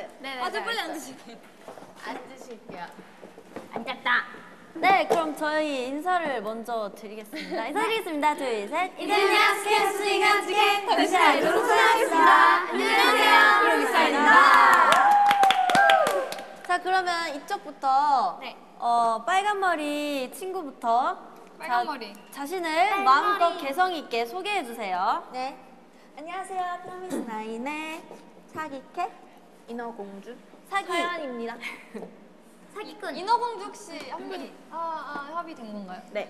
네. 아주 빨리 앉으실게요. 앉으실게요. 앉았다. 네, 그럼 저희 인사를 먼저 드리겠습니다. 인사드리겠습니다. 둘, 셋. 이들은 약속의 수익 함께 당신 아이돌로 소개하겠습니다. 안녕하세요, 프로미스입니다. 자, 그러면 이쪽부터 네. 빨간 머리 친구부터 빨간 머리. 자신을 마음껏 개성 있게 소개해 주세요. 네. 안녕하세요. 프로미스 나인의 사기캐 인어공주 서연입니다. 사기꾼. 인어공주 혹시 합의된 건가요? 네.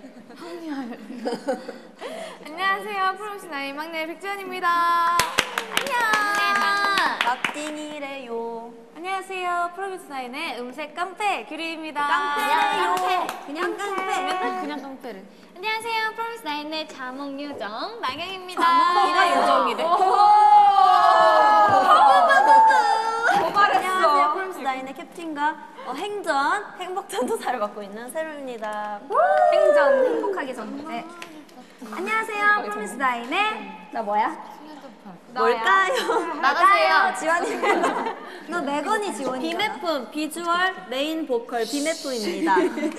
안녕하세요, 프로미스 나인 막내 백지연입니다. 안녕. 막딘이래요. 안녕하세요, 프로미스 나인의 음색 깡패 규리입니다. 깡패래요. 그냥 깡패. 그냥 깡패를. 안녕하세요, 프로미스 나인의 자몽 요정 나경입니다. 자몽이가 요정이래. 안녕하세요. 프로미스 나인의 캡틴과 행전, 행복전도사를 맡고 있는 세로입니다. 행전 행복하게 전. 네. 안녕하세요. 프로미스 나인의 나 뭐야? 뭘까요? 나가세요. 지원입니다. 너 매건이 지원이잖아. 비매품, 비주얼, 메인 보컬 비매품입니다.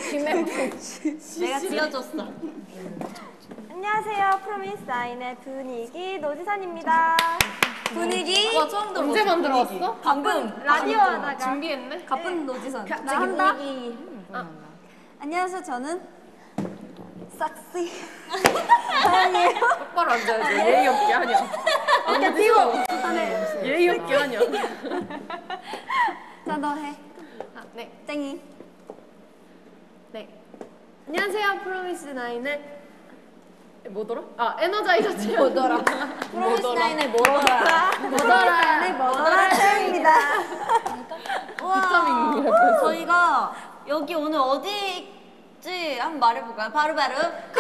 내가 지어줬어. 안녕하세요. 프로미스 나인의 분위기 노지선입니다. 분위기 처음 들어. 언제 만들어왔어? 방금 라디오 하다가 준비했네. 가쁜 노지선. 갑자기 한다? 안녕하세요. 저는 싹시 서연이에요. 똑바로 앉아야지. 예의 없게 하냐. 어깨 피고. 예의 없게 하냐. 자, 너 해. 네. 땡이. 네. 안녕하세요. 프로미스 나인의 뭐더라? 에너자이저 체험. 뭐더라? 프로미스 나인의 뭐더라. 나인의 뭐더라 채입니다. 우와, 저희가 여기 오늘 어디지 한번 말해볼까요? 바로바로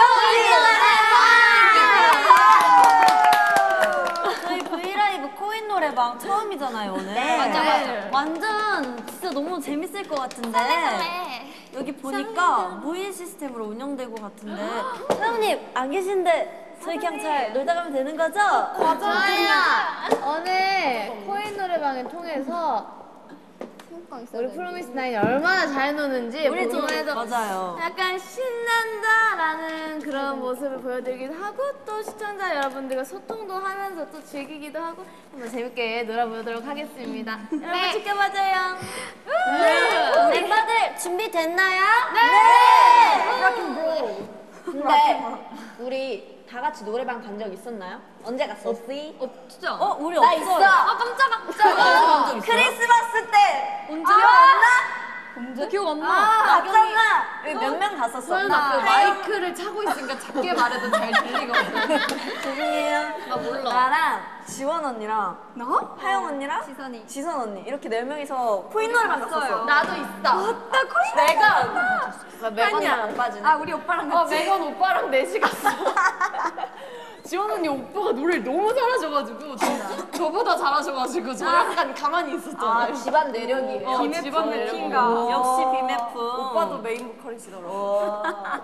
저희 브이라이브 코인 노래방 처음이잖아요 오늘. 네. 맞아. 완전 진짜 너무 재밌을 것 같은데 여기 보니까 무인 시스템으로 운영될 것 같은데 사장님 안 계신데 저희 그냥 잘 놀다 가면 되는 거죠? 오늘 코인 노래방을 통해서 우리 프로미스 나인이 얼마나 잘 노는지 우리 좀 보기만 해도 맞아요. 약간 신난다라는 그런 모습을 보여드리기도 하고 또 시청자 여러분들과 소통도 하면서 또 즐기기도 하고 한번 재밌게 놀아보도록 하겠습니다. 여러분 지켜봐줘요. 멤버들 준비됐나요? 근데 우리 다 같이 노래방 간 적 있었나요? 언제 갔었지? 진짜. 우리 나 없어요. 있어. 깜짝아. 크리스마스 때. 기억 안 나. 맞잖아. 우리 몇 명 갔었어? 서연아 그 마이크를 차고 있으니까 작게 말해도 잘 들리거든. 죄송해요. 나 몰라. 나랑 지원 언니랑 너? 하영 언니랑 지선 언니 이렇게 네 명이서 코인 노래방 갔었어. 나도 있어. 나 코인 나 언니랑 안 빠지네. 우리 오빠랑 같이. 매건 오빠랑 넷이 갔어. 지원 언니 오빠가 노래를 너무 잘하셔가지고 저보다 잘하셔가지고 저 약간 가만히 있었잖아요. 집안 내력이에요. 집안 내력인가. 역시 비매품. 오빠도 메인 보컬이시더라고.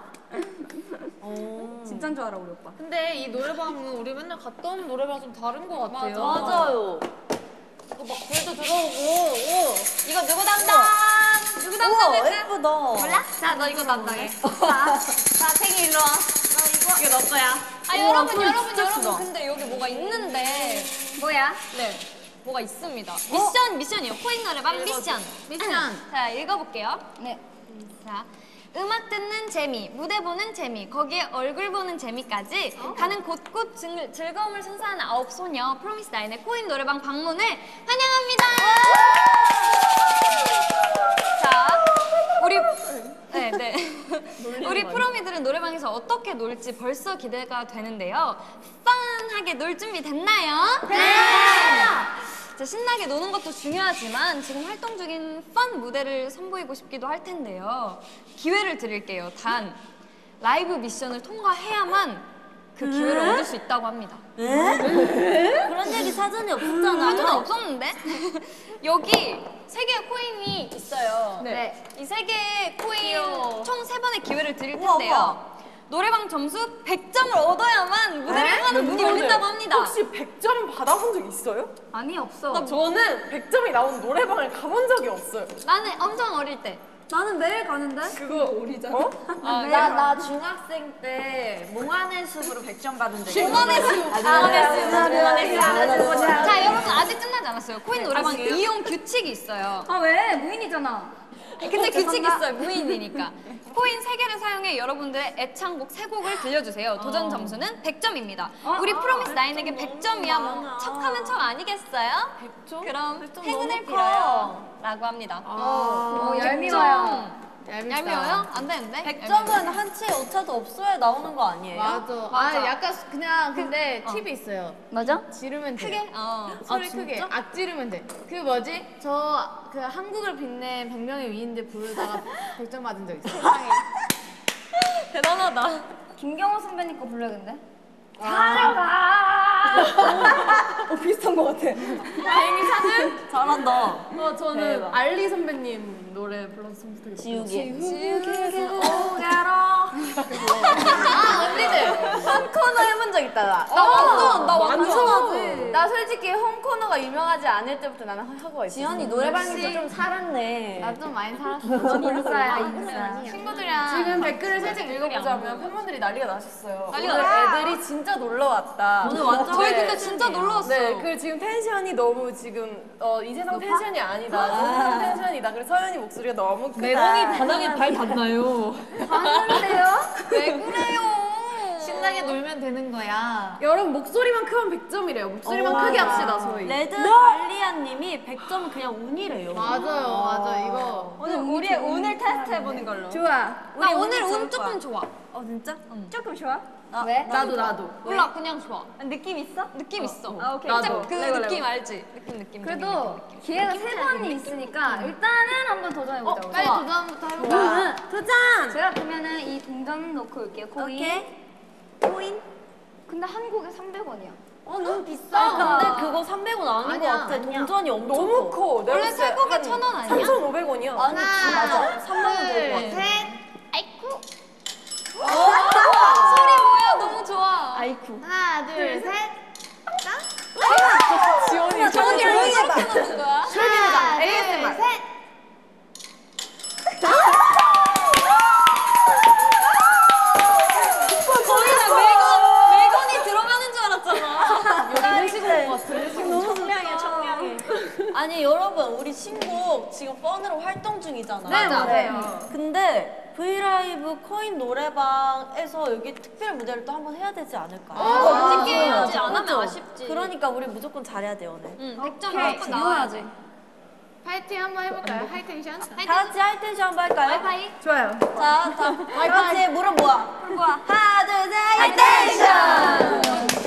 진짠 줄 알아 우리 오빠. 근데 이 노래방은 우리 맨날 갔던 노래방 좀 다른 것 같아요. 맞아요. 막 불도 들어오고. 이거 누구 담당? 누구 우와 담당했지? 예쁘다. 몰라? 자, 너 이거 담당해. 자, 팽이 일로 와. 이거 너 거야. 여러분, 근데 여기 뭐가 있는데. 뭐야? 네. 뭐가 있습니다. 미션이요. 코인 노래방 미션. 자, 읽어볼게요. 네. 자. 음악 듣는 재미, 무대 보는 재미, 거기에 얼굴 보는 재미까지 가는 곳곳 즐거움을 선사하는 9소녀 프로미스 나인의 코인 노래방 방문을 환영합니다. 자, 우리 프로미들은 노래방에서 어떻게 놀지 벌써 기대가 되는데요. 펀하게 놀 준비 됐나요? 네! 자, 신나게 노는 것도 중요하지만 지금 활동 중인 펀 무대를 선보이고 싶기도 할 텐데요. 기회를 드릴게요. 단 라이브 미션을 통과해야만 그 기회를 얻을 수 있다고 합니다. 그런 얘기 사전에 없었잖아. 사전에 없었는데? 여기 3개의 코인이 있어요. 네. 이 3개의 코인 총 3번의 기회를 드릴 우와, 텐데요. 노래방 점수 100점을 얻어야만 무대를 하는 문이 열린다고 합니다. 혹시 100점 받아본 적 있어요? 아니 없어. 저는 100점이 나온 노래방을 가본 적이 없어요. 나는 엄청 어릴 때. 나는 매일 가는데? 그거 오리잖아. 어? 나 중학생 때 몽환의 숲으로 100점 받은 적이 있어. 몽환의 숲. 몽환의 숲. 자 여러분 아직 끝나지 않았어요. 코인 노래방 이용 규칙이 있어요. 아 왜? 무인이잖아. 근데 규칙이 있어요. 무인이니까. 코인 3개를 사용해 여러분들의 애창곡 3곡을 들려주세요. 도전 점수는 100점입니다. 우리 프로미스 나인에게 100점이야. 뭐 척하면 척 아니겠어요? 100점? 그럼 좀 행운을 너무 길어요. 빌어요. 라고 합니다. 얄미워요. 얄미워요? 안 되는데? 100점은 한 치의 오차도 없어야 나오는 거 아니에요? 맞아. 맞아. 아 약간 그냥 근데 팁이 있어요. 맞아? 지르면 돼. 크게? 소리 크게 악 지르면 돼. 그 뭐지? 저 그 한국을 빛낸 100명의 위인들 부르다가 100점 받은 적 있어요. 대단하다. 김경호 선배님 거 불러야겠네. 비슷한 것 같아. 다행히 사는 잘한다. 저는 대박. 알리 선배님 노래 불렀으면 좋겠어요. 지우개. 아 언니들 홈코너 해본 적 있다 나. 나 완전 나 솔직히 홈코너가 유명하지 않을 때부터 나는 하고 있어. 지연이 노래방에서 좀 살았네. 나 좀 많이 살았어. 인싸야, 인싸. 친구들이랑 지금 댓글을 살짝 읽어보자면 팬분들이 난리가 나셨어요. 난리가 오늘 났어요. 애들이 진짜 놀러 왔다. 오늘 완전 저희 근데 진짜 놀러 왔어요. 네, 그 지금 텐션이 너무 지금 이 세상 텐션이 아니다. 저 세상 텐션이다. 그래서 서연이 목소리가 너무 크다. 매공이 바닥에 발 닿나요? 왜 그래요? 신나게 놀면 되는 거야. 여러분 목소리만 크면 100점이래요. 목소리만 크게 합시다 저희. 레드 달리아님이 100점은 그냥 운이래요. 맞아요, 맞아 이거. 오늘 우리의 운을 테스트 해보는 걸로. 좋아. 나 오늘 좋을 운 조금 거야. 좋아. 진짜? 조금 좋아? 왜? 나도. 몰라 그냥 좋아. 느낌 있어? 느낌 있어. 오케이. 진짜 그 레고, 느낌 레고. 알지? 느낌. 그래도 기회가 3번이 있으니까 일단은 한번 도전해보자. 빨리 도전부터 해볼까? 도전! 제가 그러면은 이 동전 넣고 올게요. 코인. 오케이. 코인? 근데 한국에 300원이야. 너무 비싸. 근데 그거 300원 아닌 아니야, 것 같아. 아니야. 동전이 엄청 너무 커. 커. 원래 세곡에 1,000원 아니야? 3,500원이야. 아니, 맞아. 3만 원 될 것 같아. 아이쿠. 소리 뭐야? 너무 좋아. 아이쿠. 하나, 둘, 셋. 지원이 저언니 왜 이렇게 넣는 거야? 하나, 둘, 셋. 매건이 들어가는 줄 알았잖아. 너무 청량해, 청량해. 아니, 여러분, 우리 신곡 지금 펀으로 활동 중이잖아요. 네, 맞아요. 근데 브이라이브 코인 노래방에서 여기 특별 무대를 또 한번 해야 되지 않을까요? 어떻게 해야지? 그죠? 안 하면 그죠? 아쉽지. 그러니까 우리 무조건 잘해야 돼요, 오늘. 응, 100점 무조건 나와야지. 파이팅 한번 해볼까요? 하이텐션? 다 같이 하이텐션 한번 할까요? 하이파이. 좋아요. 자, 다 같이 무릎 모아. 하나, 둘, 셋, 하이텐션!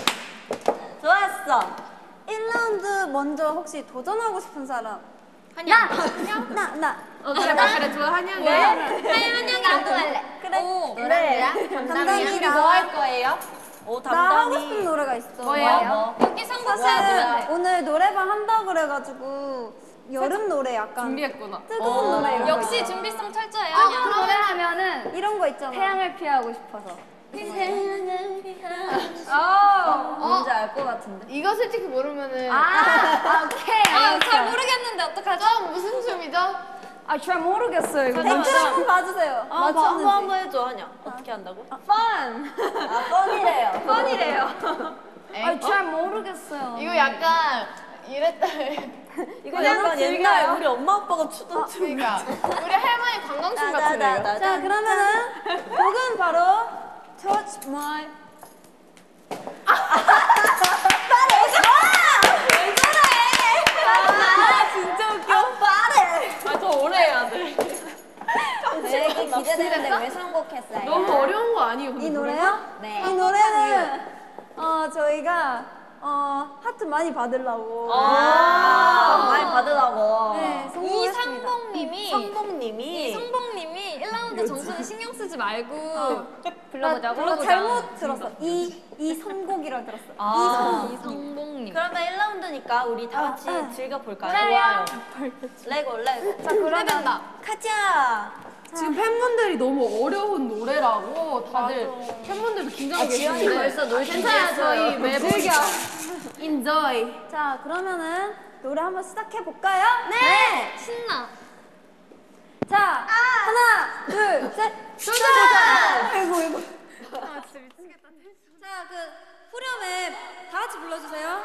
좋았어. 1라운드 먼저 혹시 도전하고 싶은 사람? 한양. 나. 그래, 좋아, 한양이. 한양이랑 또 할래. 그래. 노래야? 우리 담당이랑. 뭐 할 거예요? 오, 나 하고 싶은 담당이. 노래가 있어. 뭐예요? 여기 상품 사실 써주면 돼. 오늘 노래방 한다 그래가지고 여름 노래 약간 준비했구나. 뜨거운 노래 이런 거 역시 있잖아. 준비성 철저해요. 그 노래 하면은 이런 거 있잖아. 태양을 피하고 싶어서. 뭔지 알 것 같은데. 이거 솔직히 모르면은 오케이. 잘 모르겠는데 어떡하죠? 무슨 춤이죠? 잘 모르겠어요. 이거 잠깐만. 댓글 한번 봐주세요. 한번 해줘, 한야. 어떻게 한다고? 펀이래요. 펀이래요. 엥? 잘 모르겠어요. 이거 약간 이랬다. 이거 약간 옛날 우리 엄마 아빠가 추던 춤. 그러니까 우리 할머니 관광춤 같은 거예요. 자 그러면은 곡은 바로 Touch My. 진짜 웃겨. 빠래. 더 오래 해야 돼. 되게 기대되는데 왜 선곡했어요? 너무 어려운 거 아니에요? 근데 이 노래요? 네. 이 노래는 저희가 하트 많이 받으려고 많이 받으라고. 네, 성공했습니다. 이상봉님이 성봉님이. 이성봉님이 1라운드 점수는 신경 쓰지 말고 불러보자고? 나 잘못 들었어. 이 선곡이라 들었어. 이성봉님. 그러면 1라운드니까 우리 다 같이 즐겨볼까요? 좋아요. 레고. 자 그러면 해본다. 가자. 지금 팬분들이 너무 어려운 노래라고 다들 팬분들도 긴장하고 계시는데 벌써 놀 괜찮아요. 저희 매번 인조이. 자, 그러면은 노래 한번 시작해 볼까요? 네. 신나. 자, 하나, 둘, 셋. 아이고. 자, 그 후렴에 다 같이 불러주세요.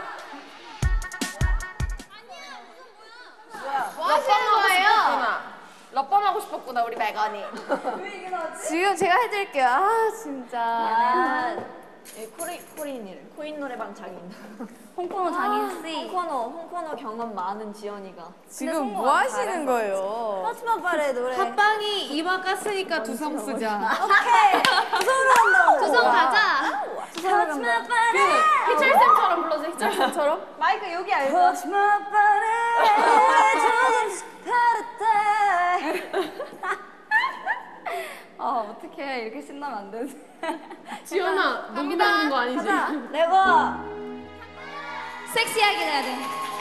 뭐 하시는 거예요? 럽밤 하고 싶었구나 우리 백언이. 지금 제가 해드릴게요. 아 진짜. 코인 노래방 장인. 홍콩어 장인 씨. 홍코너 경험 많은 지연이가. 지금 뭐 하시는 거예요? 터치마발의 노래. 팟빵이 이마 깠으니까 두성 쓰자. 오케이. 두성으로 한다고. 두성 가자. 터치마발의. 희철쌤처럼 불러줘. 희철쌤처럼. 마이크 여기 알죠? 터치마발의 조금씩 파랗다. 어떡해. 이렇게 신나면 안 되지. 지연아 녹이 나오는 거 아니지? 내고. 섹시하게 해야 돼.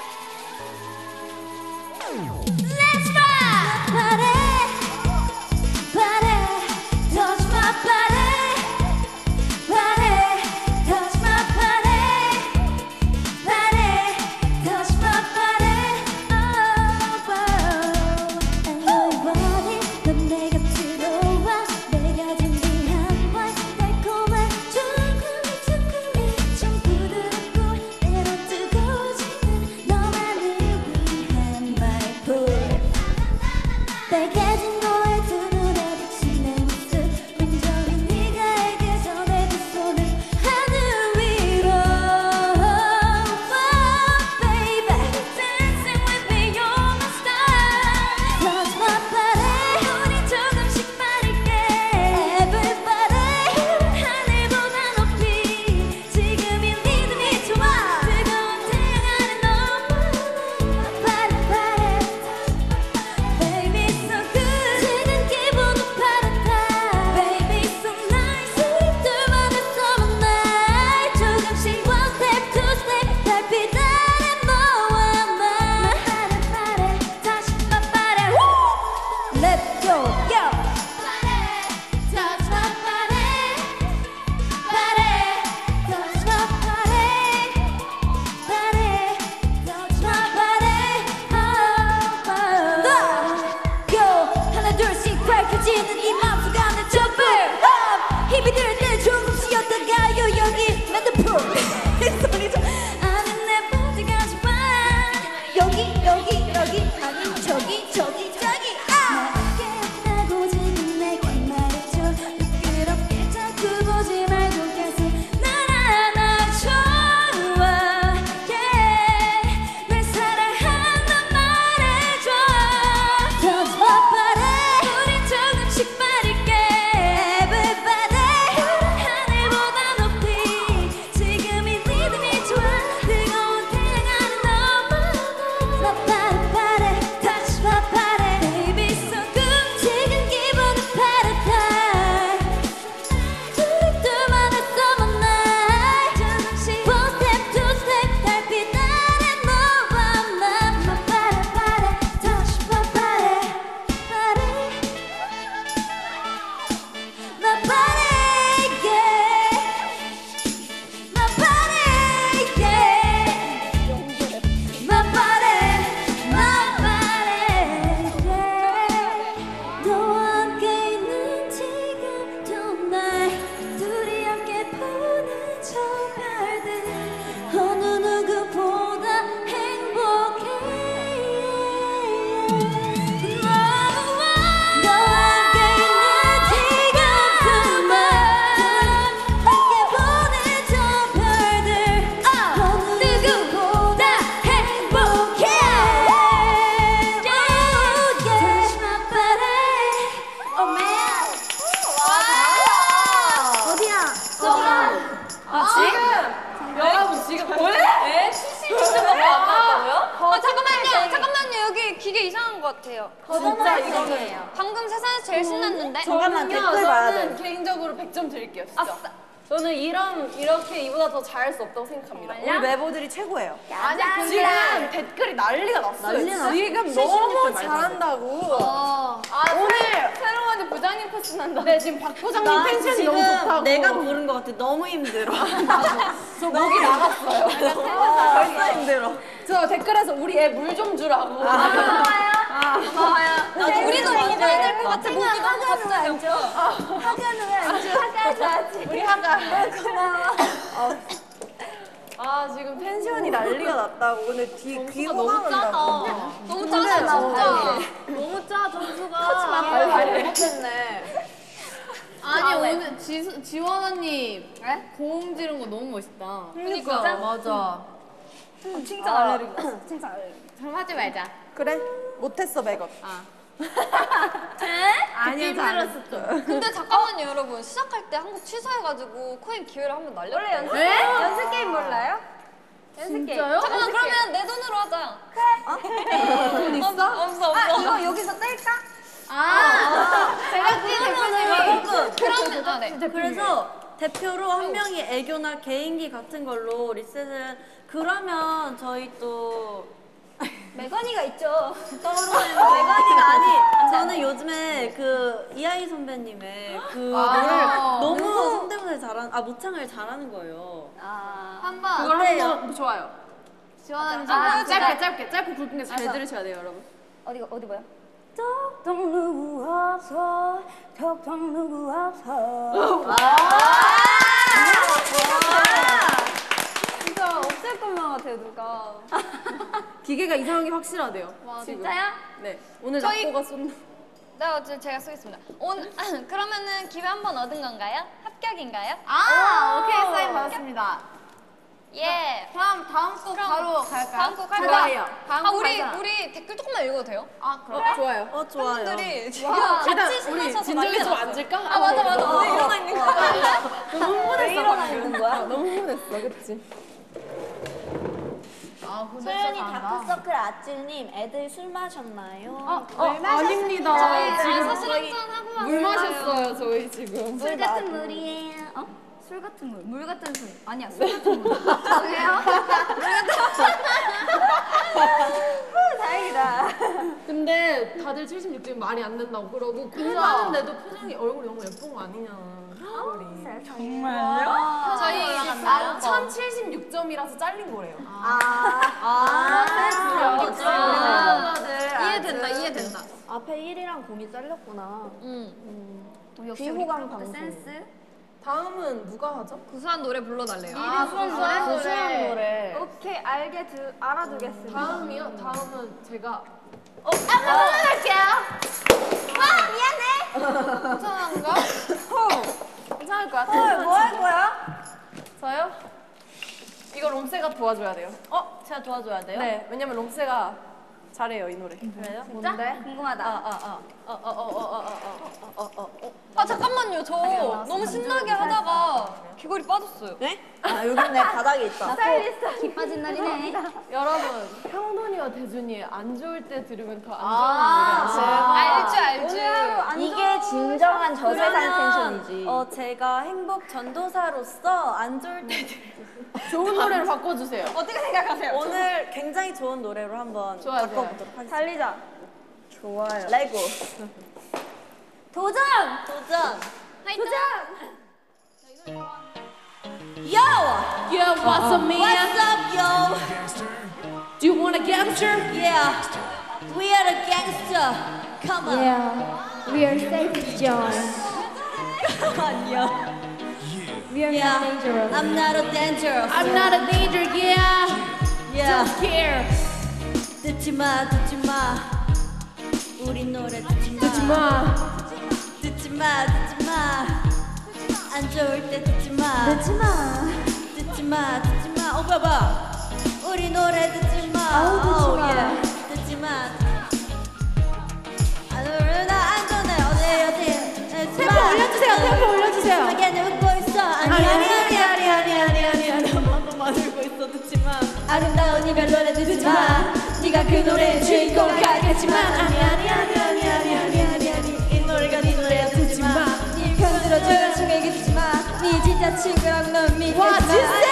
빨개진 너의 두 눈에 비친 내 모습 온전히 네가 전해 두 손을 하늘 위로 oh, baby dancing with me you're my star touch my body 우리 조금씩 빠를게 everybody 하늘보다 높이 지금 이 리듬이 좋아 뜨거운 태양 아래 너무 파릇파릇 baby so good 지금 기분은 파랗다 baby so nice 우리 둘만의 summer night 조금씩 one step two step 달빛 아래 너와 나 파래 다시 파래 Let's go. Yo. touch my body touch my body touch my body Go. 하나 둘씩 밝혀지는 이 맘속 안에 jump up. 힘이 들 때 조금 쉬었다가요 여기 맨드풀. 소리 좀. 아는 내 보디가 좋아 여기 아니 저기. 깨어나고 지금 내게 말해줘 부끄럽게 자꾸 보지 말고 계속 날 안아줘 yeah. 날 사랑한다 말해줘 Touch my body 우리 조금씩 빠를게 Everybody 하늘보다 높이 지금 이 리듬이 좋아 뜨거운 태양 아래 너무 My body body touch my body baby so good 지금 기분은 paradise 우리 둘만의 summer night 조금씩 one step two step 달빛 아래 너와 나 My body body touch my body body My body yeah My body yeah My body 너와 함께 있는 지금도 날 둘이 함께 보는 저 별들 어느 누구보다 행복해 너와 함께 있는 지금도 날 함께 보는 저 별들 어느 누구보다 행복해 Touch my body Oh man 여러분 지금 왜? 잠깐만요. 여기 기계 이상한 것 같아요. 진짜 이거는 방금 세상에서 제일 신났는데. 저는요 댓글 봐야 저는 개인적으로 100점 드릴게요 진짜. 저는 이렇게 이보다 더 잘할 수 없다고 생각합니다. 우리 멤버들이 최고예요. 아니야, 지금 댓글이 난리가 났어요. 지금 너무 잘한다고. 오늘 새로운 언니 부장님 패스 난다. 네, 지금 박 부장님 텐션이 너무 좋다고. 내가 고른 것 같아. 너무 힘들어. 저 목이 나갔어요. 벌써 힘들어. 저 댓글에서 우리 애 물 좀 주라고. 고마워요. 우리도 먹어야 될 것 같아. 목이 너무 갑자기 아파. 하가는 왜안 줘? 하가 줘야지. 우리 하가. 고마워. 아 지금 텐션이 난리가 났다고. 오늘 귀 너무 호강을 짜다. 나고. 너무 짜다, 진짜. 너무 짜, 점수가. 하지마, 잘 못했네. 아니 오늘 지원 언니 고음 지른 거 너무 멋있다. 그러니까. 맞아. 칭찬 알레르기. 칭찬 알레르기. 그럼 하지 말자. 그래? 못했어 백업. 아니야 힘들었어 좀. 근데 잠깐만요, 여러분. 시작할 때 한국 취소해가지고 코인 기회를 한번 날렸대요. 연습 게임 몰라요? 진짜요? 잠깐만, 그러면 내 돈으로 하자. 그래. 돈 있어? 없어. 이거 여기서 뗄까? 그러면 네. 그래서 대표로 한 명이 애교나 개인기 같은 걸로 리셋을 그러면 저희 또 메건이가 있죠. 떠오르는 메가니가 아니 저는 요즘에 그 이하이 선배님의 그 노래를 너무 성대모사를 잘하는 모창을 잘하는 거예요. 한번. 그걸 어때요? 한번 좋아요. 지원하는 짧게 굵게 잘 들으셔야 돼요 여러분. 어디 봐요? 톡톡 누구 없어 톡톡 누구 없어 진짜 없을 것만 같아요, 누가. 기계가 이상하게 확실하대요. 지금. 진짜요? 네. 오늘 저희- 낙고가 쏜다. 네, 어쨌든 제가 쓰겠습니다. 그러면은 기회 한 번 얻은 건가요? 합격인가요? 오케이 사인 받았습니다. 예. 다음 곡 바로 갈까요? 다음 곡 좋아요. 할까요? 다음 곡 우리 가자. 우리 댓글 조금만 읽어도 돼요? 그럼 좋아요. 좋아요. 팬분들이 지금 일단 같이 우리 신나셔서 진정이 난리가 좀 났어요. 앉을까? 맞아. 왜 일어나 있는 거야? 너무 흥분했어. 왜 일어나 있는 거야? 너무 흥분했어, 그치? 소연이 다크서클 아찔님 애들 술 마셨나요? 아닙니다. 저희 사실 한잔 하고 왔어요. 물 마셨어요, 저희 지금. 술 같은 물이에요 술 같은 물, 물 같은 술 아니야 술 같은 물 저예요? 다행이다. 근데 다들 76점이 말이 안 된다고 그러고 공부하는데도 표정이 얼굴이 너무 예쁜 거 아니냐. 정말요? 저희 1076점이라서 잘린 거래요. 이해된다. 앞에 1이랑 0이 잘렸구나. 비호감 방송 센스 다음은 누가 하죠? 구수한 노래 불러달래요. 구수한 노래. 오케이 알아두겠습니다. 다음이요? 다음은 제가 괜찮은가? 괜찮을 것 같아요. 뭐 할 거야? 저요? 이거 롬세가 도와줘야 돼요. 제가 도와줘야 돼요? 네, 왜냐면 롬세가 잘해요 이 노래. 그래요? 뭔데? 궁금하다 잠깐만요. 저 너무 신나게 하다가 귀걸이 빠졌어요. 네? 여기 내 바닥에 있다. 기 빠진 날이네 여러분, 형돈이와 대준이 안 좋을 때 들으면 더 안 좋은 노래. 알죠. 이게 진정한 저세상 텐션이지. 제가 행복 전도사로서 안 좋을 때 좋은 노래를 바꿔주세요. 어떻게 생각하세요? 오늘 굉장히 좋은 노래로 한번 좋아요, 바꿔보도록 하겠습니다. 달리자. 좋아요. 레고. 도전! 화이팅! Yo! Yeah, what's up, man? What's up, yo? Do you want a gangster? Yeah, we are the gangster. Come on. Yeah we are safe John Come on, yo. we are Yeah, not dangerous I'm not a dangerous. I'm not a danger, yeah. Yeah. Don't care. 듣지 마. 우리 노래 듣지 마. 듣지 마. 안 좋을 때 듣지 마. 듣지 마. 봐봐. 우리 노래 듣지 마. 아우, 듣지 마. yeah. 듣지 마. 안 좋네. 어디. 템포 올려주세요. 자기한테 웃고 있어. 아니. 너만 울고 있어. 듣지 마. 아름다운 이별 노래 듣지 마 네가 그 노래의 주인공 같겠지만 아니 이 노래가 네 노래야. 듣지 마. 네 편들어줘요 중에 듣지 마네 진짜 내 친구랑 넌 믿겠지만 와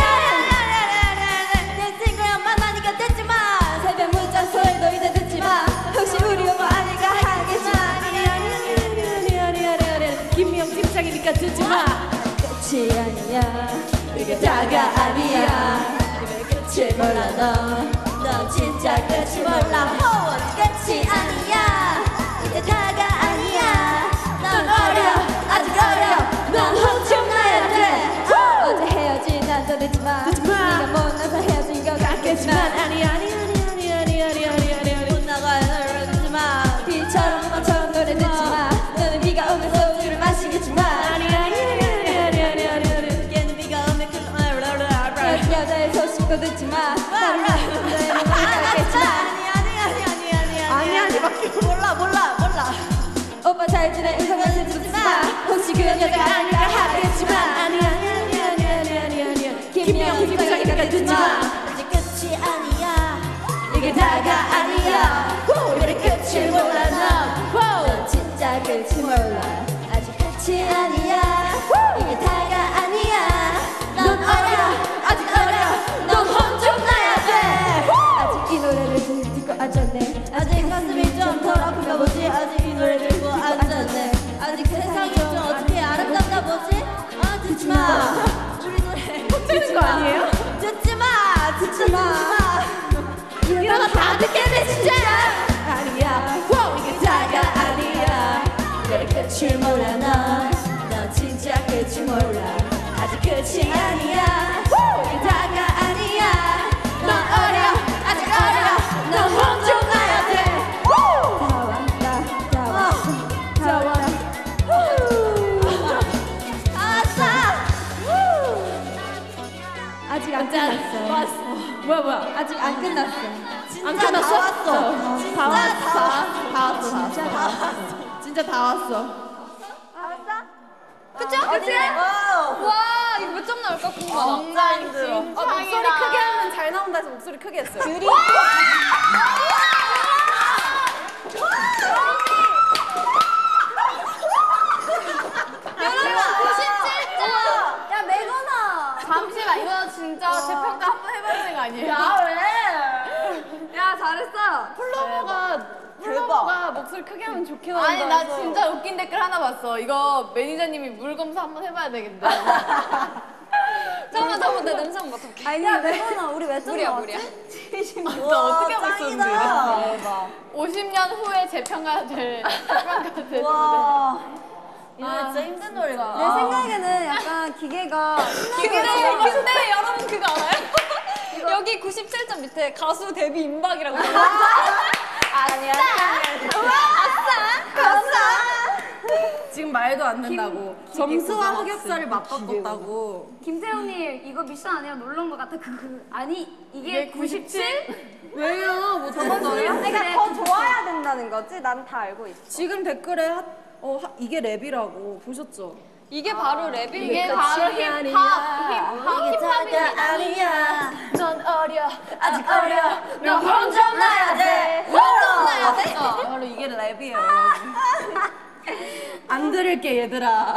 내 친구랑 만나니까 됐지만 새벽 문자 소리도 이제 듣지마 혹시 우리 오버 아니가 하겠지만 아니 김미영 팀장이니까 듣지마 끝이 아니야 이게 다가 아니야 끝이 몰라 넌 진짜 끝이 몰라 끝이 아니야 이제 다가 아니야 넌 어려 아직 어려 넌 엄청나야 돼 어제 헤어진 난도 늦지마 네가 못나서 헤어진 것 같겠지만 아니 못 나가야 널 듣지마 비처럼 음악처럼 노래 듣지마 너는 비가 오면 소주를 마시겠지만 아니 얘는 비가 오면 그 여자의 소식도 듣지마 나를 만나는 못 가겠지만 아니 밖에 몰라 오빠 잘 지내 음성까지 듣지마 혹시 그 여자가 아닐까 하겠지만 아니 김미영 팀장이니까 듣지마 이제 끝이 아니야 이게 다가 아니야 우리 끝을 몰라 넌 진짜 끝이 몰라 아직 끝이 아니야 이게 다가 아니야 넌 어려 아직 어려 넌 엄청나야 돼 아직 이 노래를 듣고 앉았네 아직 가슴이 좀 덜 아픈가 보지 아직 이 노래 듣고 앉았네 아직 세상이 좀 어떻게 아름답나 보지 듣지마 우리 노래 듣는 거 아니에요? 듣지마 이러다 다 듣게 돼 진짜 아니야 이게 다가 아니야 내 끝을 몰라 넌 진짜 끝을 몰라 아직 끝이 아니야 이게 다가 아니야 넌 어려 아직 어려 넌 엄청나야 돼 다 왔다 아직 안 끝났어. 뭐야? 아직 안 끝났어. 안 끝났어? 다 왔어. 진짜 다 왔어. 그쵸? 그치? 와 이거 몇 점 나올까 궁금하다. 진짜 힘들어. 목소리 크게 하면 잘 나온다 해서 목소리 크게 했어요. 야 매거나. 잠시만 이거 진짜 재평가 한번 해봐야 되는 거 아니에요? 왜? 야 잘했어. 플로버가 목소리 크게 하면 좋긴 한데 아니 나 진짜 웃긴 댓글 하나 봤어. 이거 매니저님이 물 검사 한번 해봐야 되겠는데. 잠깐만 내 냄새 한번 맡아볼게. 아니 야 매거나 우리 몇 점 나왔지? 나 어떻게 하고 있었는데 대박. 50년 후에 재평가 될 재평가 되는데 이 노래 진짜 힘든 노래가. 내 생각에는 약간 기계가 근데 여러분 그거 알아요? 여기 97점 밑에 가수 데뷔 임박이라고 아니야. 지금 말도 안 된다고 점수와 흑역사를 맞바꿨다고. 김태형님 이거 미션 아니야 놀러 온 것 같아 아니 이게 97? 왜요? 못 들었어요? 그러니까 더 좋아야 된다는 거지? 난 다 알고 있어. 지금 댓글에 이게 랩이라고 보셨죠? 이게 바로 랩입니다. 이게 바로 힙합입니다. 아니야. 넌 어려 아직 어려. 넌 엄청나야 돼. 엄청나야 돼? 바로 이게 랩이에요, 여러분. 안 들을게 얘들아.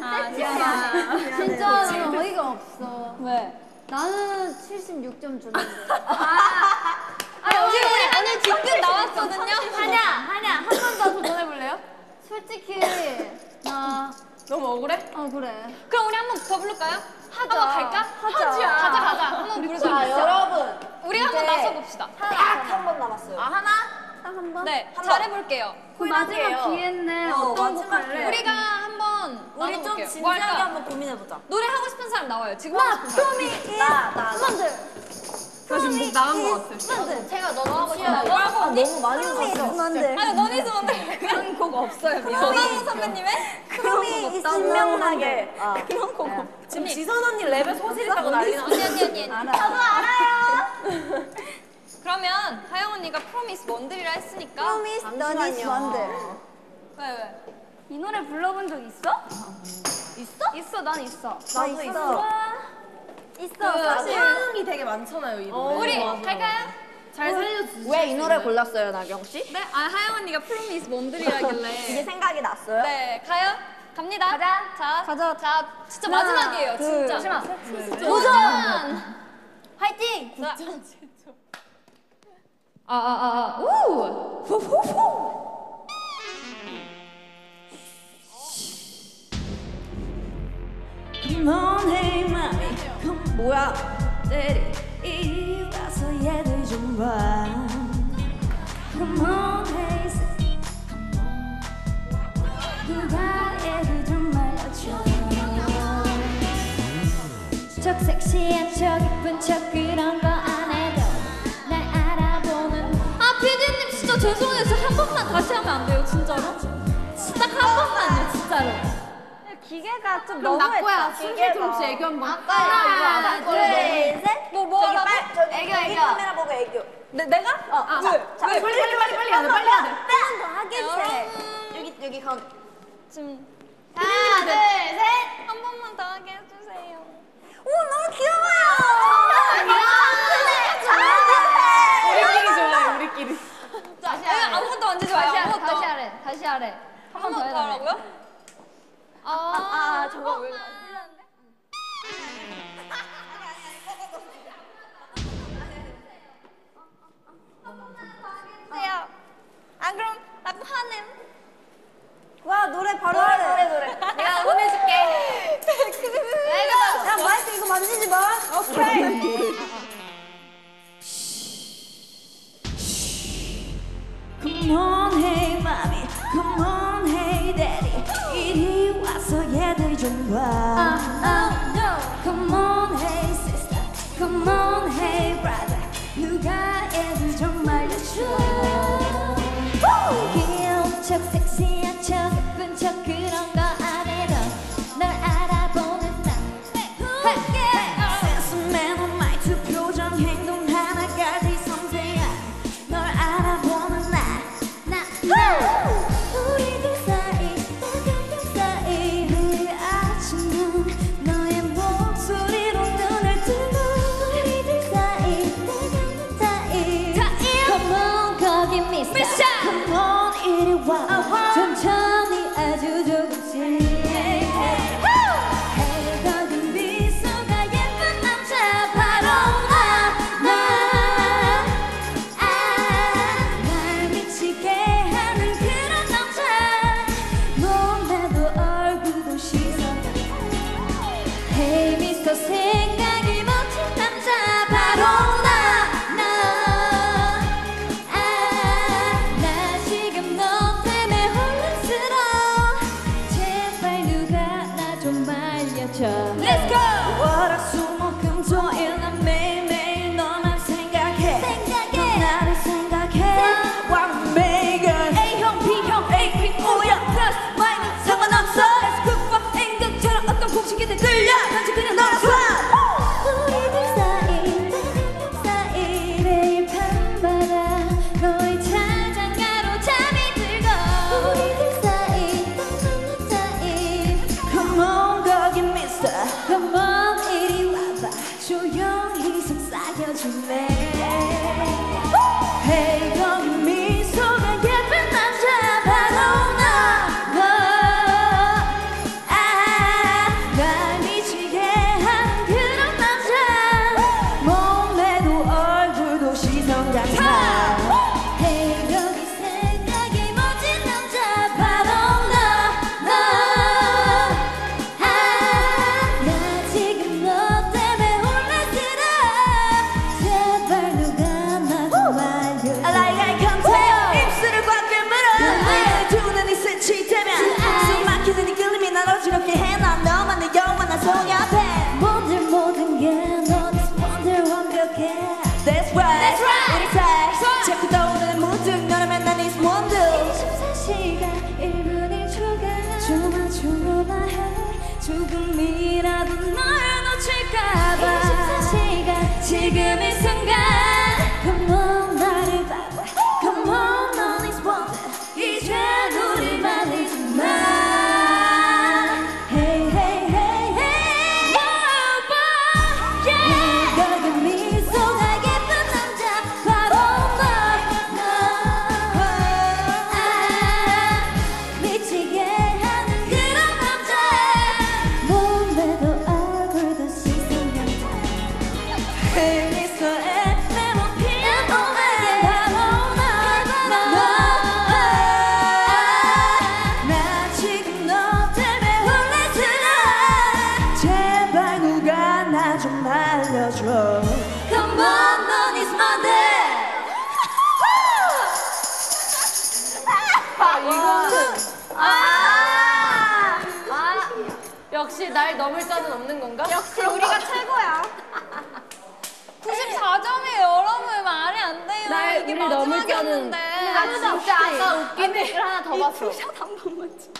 진짜 나는 어이가 없어 왜? 나는 76점 줬는데 우리 오늘 뒷끝 나왔거든요. 하냐 한 번 더 도전해볼래요? 솔직히 나 너무 억울해? 그래 그럼 우리 한번 더 부를까요? 한번 갈까? 가자. 한번 부르자. 자 여러분 우리 한번 나서봅시다. 딱 한 번 남았어요. 하나? 딱 한 번? 네, 잘해볼게요. 그 마지막 기회인데 어떤 곡 할래? 우리가 한번 우리 좀 나눠볼게요. 뭐 진지하게 할까? 한번 고민해보자. 노래 하고 싶은 사람 나와요. 지금 하고 싶은 사람. 저 지금 목 나간 거 같아. 제가 너도 하고 싶다. 뭐 하고 언니? 너무 많이 웃었어. 아니, 너는 있으면 안 돼. 그런 곡 없어요. 소나무 선배님의? 꿈이 있으면 그런 곡 없. 지금 지선 언니 랩에 소질 있다고 난리 났어. 언니. 저도 알아요 그러면 하영 언니가 프로미스 먼들이라 했으니까. Promise None is Wonder 왜? 이 노래 불러본 적 있어? 있어 난 있어 나도 있어. 사실 사랑이 되게 많잖아요, 이 노래. 우리 갈까요? 잘 살려주세요. 왜 이 노래 골랐어요, 나경 씨? 네, 하영 언니가 프로미스 먼들이라길래. 이게 생각이 났어요? 네, 가요? 갑니다. 가자. 자, 진짜 마지막이에요. 진짜. 도전! 화이팅! Come on, hey, mommy. 뭐야? 때리 이리 와서 얘들 좀 봐. Come on, hey, say. 누가 애들 좀 말려줘. 척 섹시한 척 이쁜 척 그런 거 안 해도 날 알아보는 피디님 진짜 죄송해요. 저 한 번만 다시 하면 안 돼요, 진짜로? 딱 한 번만요, 진짜로. 기계가 좀 그럼 너무했다. 낙고야 숨쉴 틈 없이 애교 한번. 하나, 둘, 셋. 뭐라고? 저기 카메라 보고 애교. 내가? 왜? 빨리 해야 돼. 더 하게 해주세요. 여기 가운데. 하나, 둘, 셋. 한 번만 더 하게 해주세요. 오, 너무 귀여워요. 우리끼리 좋아요. 우리끼리. 아무것도 만지지 마요. 아무것도. 다시 하래. 한 번 더 더 하라고요? 저거 왜? 안 그럼 나도 하는. 와, 노래 바로 하래. 노래. 내가 응원해줄게. 야, 마이크 이거 만지지 마. 오케이. Come on, hey, mommy. Come on, hey, daddy. 이리 와서 얘들 좀 봐. Come on, hey, sister. Come on, hey, brother. 누가 애들 좀 말려줘. 귀여운 척 섹시한 척 예쁜 척 그런 거 안 해도 널 알아보는 나 센스맨은 말투 표정 행동 하나까지 섬세한 널 알아보는 나 우리들 사이 따뜻한 사이 매일 아침 난 너의 목소리로 눈을 뜨고 우리들 사이 따뜻한 사이 Come on 거기 미스터 Come on 이리 와 천천히 아주 조금씩 해거든 미소가 예쁜 남자 바로 날 미치게 하는 그런 남자 몸매도 얼굴도 시선 Hey 미스터 생각이 멋진 남자 바로 나 지금 너 때문에 혼란스러워 제발 누가 나 좀 말려줘 Let's go! 월화수목금토일 난 매일매일 너만 생각해 나를 생각해 완메이건 A형, B형, AP, O형 플러스 마이너스 상관없어 Let's cook for N극처럼 어떤 공식이든 끌려 단지 그냥 너랑 우리들 사이 따뜻한 사이 매일 밤마다 너의 찬장가로 잠이 들고 우리들 사이 따뜻한 사이 Come on 거기 mister Come on 이리 와봐 조용히 속삭여줄래 Hey 거기 미소가 예쁜 남자 바로 날 미치게 하는 그런 남자 몸매도 얼굴도 시선 같아 Hey 여기 생각이 멋진 남자 바로 나 지금 너 때문에 혼란스러워 제발 누가 나 좀 말려줘 날 넘을 자는 없는 건가? 역시 우리가 최고야. 94점이에요, 여러분. 말이 안 돼요. 날 이게 우리 넘을 마지막이었는데. 나 진짜 아까 웃긴 댓글 하나 더 봤어. 한 번만 좀.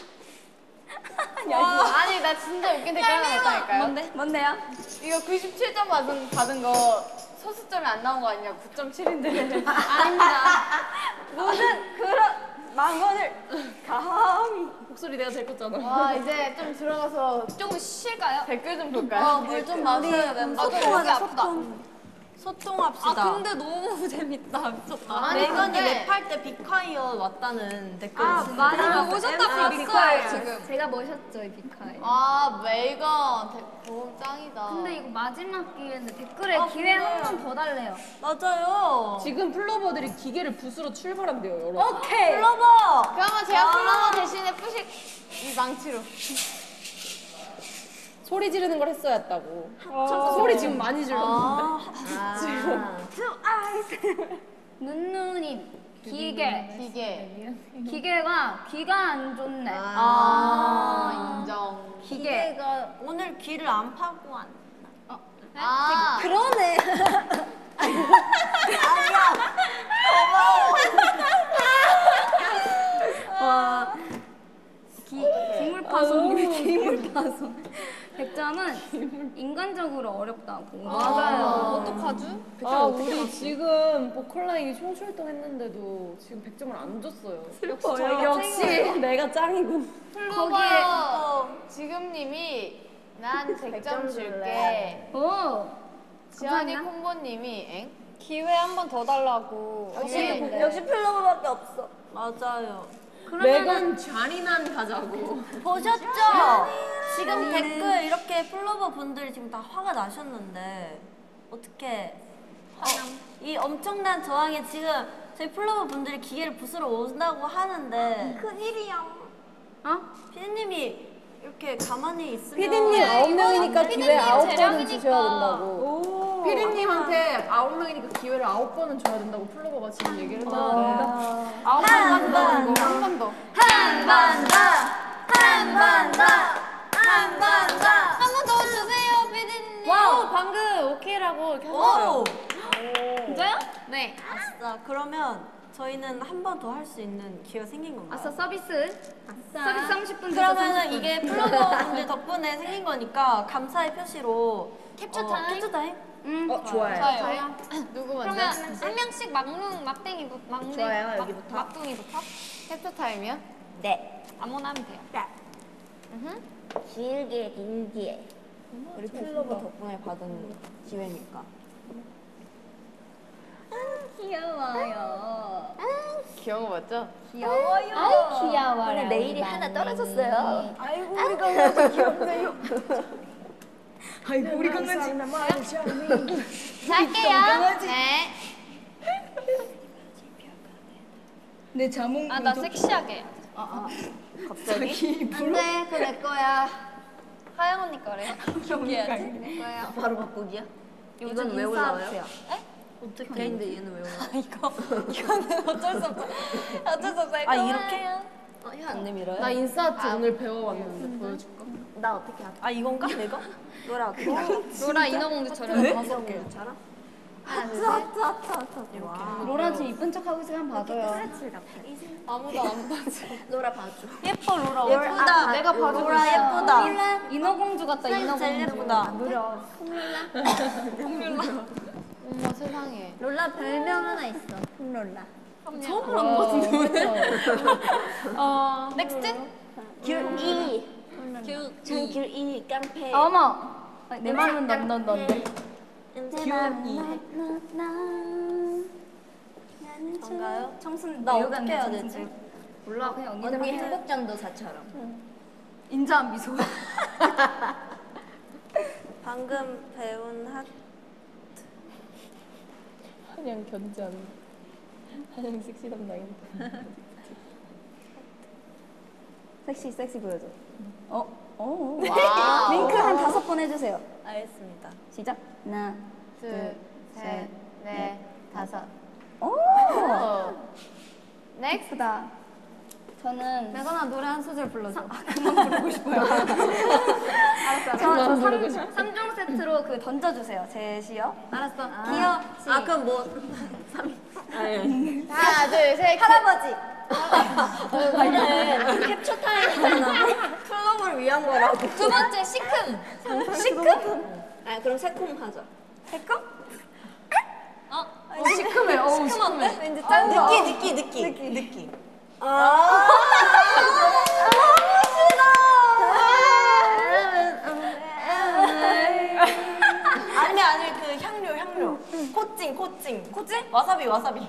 아니 나 진짜 웃긴 댓글 하나 봤다니까요. 뭔데요? 이거 97점 받은 거 소수점이 안 나온 거 아니냐? 9.7인데. 아닙니다. 무슨 그런 망언을 감히. 목소리 내가 제일 컸잖아. 와 이제 좀 들어가서 좀 쉴까요? 댓글 좀 볼까요? 물 좀 마셔야 된다. 소통하자, 여기 아프다. 소통합시다. 아 근데 너무 재밌다. 미쳤다. 아니, 매건이 근데- 랩할 때 비카이어 왔다는 댓글 많이 오셨다 MC 봤어요 지금. 제가 모셨죠, 이 비카에. 아 메이건 너무 짱이다. 근데 이거 마지막 기회인데 댓글에 기회 한 번 더 달래요. 맞아요. 지금 플로버들이 기계를 부수러 출발한대요, 여러분. 오케이. 플로버. 그러면 제가 플로버 대신에 푸식 이 망치로. 소리 지르는 걸 했어야 했다고. 소리 지금 많이 질렀는데. 눈누님 기계. 기계. 기계가 귀가 안 좋네. 인정. 기계가 오늘 귀를 안 파고 왔나? 아 그러네. 와. 기물 파손. 기물 파손. 100점은 인간적으로 어렵다고. 맞아요. 어떡하죠? 아, 우리 지금 보컬라인이 총출동 했는데도 지금 100점을 안 줬어요. 역시 내가 짱이군. 플로버 지금님이 난 100점 줄게. 오. 지안이 감사합니다. 콤보님이 엥? 기회 한 번 더 달라고. 역시 플로버밖에 없어. 맞아요. 매건 잔인한 가자고. 보셨죠? 지금 댓글 이렇게 플로버 분들이 지금 다 화가 나셨는데 어떻게 이 엄청난 저항에 지금 저희 플로버 분들이 기계를 부수러 온다고 하는데 큰일이야. 어? 피디님이 이렇게 가만히 있으면 피디님 9명이니까 기회 9번은 재량이니까. 주셔야 된다고. 피디님한테 9명이니까 기회를 9번은 줘야 된다고 플로버가 지금 얘기를 했는데. 한 번 더. 한 번 더. 한 번 더. 한 번 더. 한 번 더. 한 번 더 주세요, 피디님. 와우 방금 오케이라고 이렇게 하셨어요. 오! 진짜요? 네. 아싸. 그러면 저희는 한 번 더 할 수 있는 기회가 생긴 건가요? 아싸 서비스. 서비스 30분. 그러면은 이게 플로버 분들 덕분에 생긴 거니까 감사의 표시로 캡처 타임? 캡처 타임? 좋아요. 좋아요. 누구 먼저? 그러면 한 명씩 막둥이부터. 좋아요, 여기부터. 막둥이부터. 캡처 타임이요? 네. 아무나 하면 돼요. 길게 길게. 우리 플로버 덕분에 받은 기회니까. 귀여워요. 귀여운 거 맞죠? 귀여워요. 아이 귀여워요. 오늘 내일이 하나 떨어졌어요. 아이고 우리 강아지 귀엽네요. 아이고, 우리 강아지. 할게요. 네. 내 자몽. 아, 나 섹시하게. 갑자기? 안돼 그거 내 거야. 하영 언니 거래요. 여기야지. 내 거야. 바로 바꾸기야? 이건 왜 올라와요? 어떻게? 근데 얘는 왜 올라와? 이거는 어쩔 수 없어. 어쩔 수 없어. 아 이렇게? 혀안 내밀어요? 나 인싸트 오늘 배워왔는데 보여줄까? 나 어떻게 할까? 아 이건가? 내가? 노라 로라 인어공주처럼. 로라 지금 이쁜 척하고 있으면 한번 봐줘요. 아무도 안 봐줘. 노라 봐줘. 예뻐 로라. 예쁘다. 내가 봐주고 로라 있어. 예쁘다. 인어공주 같다. 제일 인어공주. 예쁘다. 어머 세상에. 롤라 별명 하나 있어. 풍롤라. 넥스트? 귤이. 큐. 전 귤이 깡패. 어머. 내 맘은 넌. 뭔가요? 청순. 나 어떻게 해야 되지? 몰라 그냥 언니 언니들 행복전도사처럼. 인자한 미소. 방금 배운 학 한양 견제하는. 한양 섹시 담당인데. 섹시 보여줘. 어? 와우. 윙크 한 5번 해주세요. 알겠습니다. 시작. 하나, 둘, 셋, 넷, 다섯. 오. 넥스트다. 저는 내가 노래 한 소절 불러줘. 그만 부르고 싶어요. 저 3종 세트로 그 던져주세요. 제시요. 알았어. 기어. 그럼 뭐. 하나, 둘, 셋. 할아버지. 그래. 캡처 타임이잖아. 플러버를 위한 거라고. 두 번째 시큼. 시큼? 아, 그럼 새콤 하자. 새콤? 시큼해. 시큼한데? 왠지 짠 거. 느끼. 아. 아니 그 향료. 코찡? 와사비.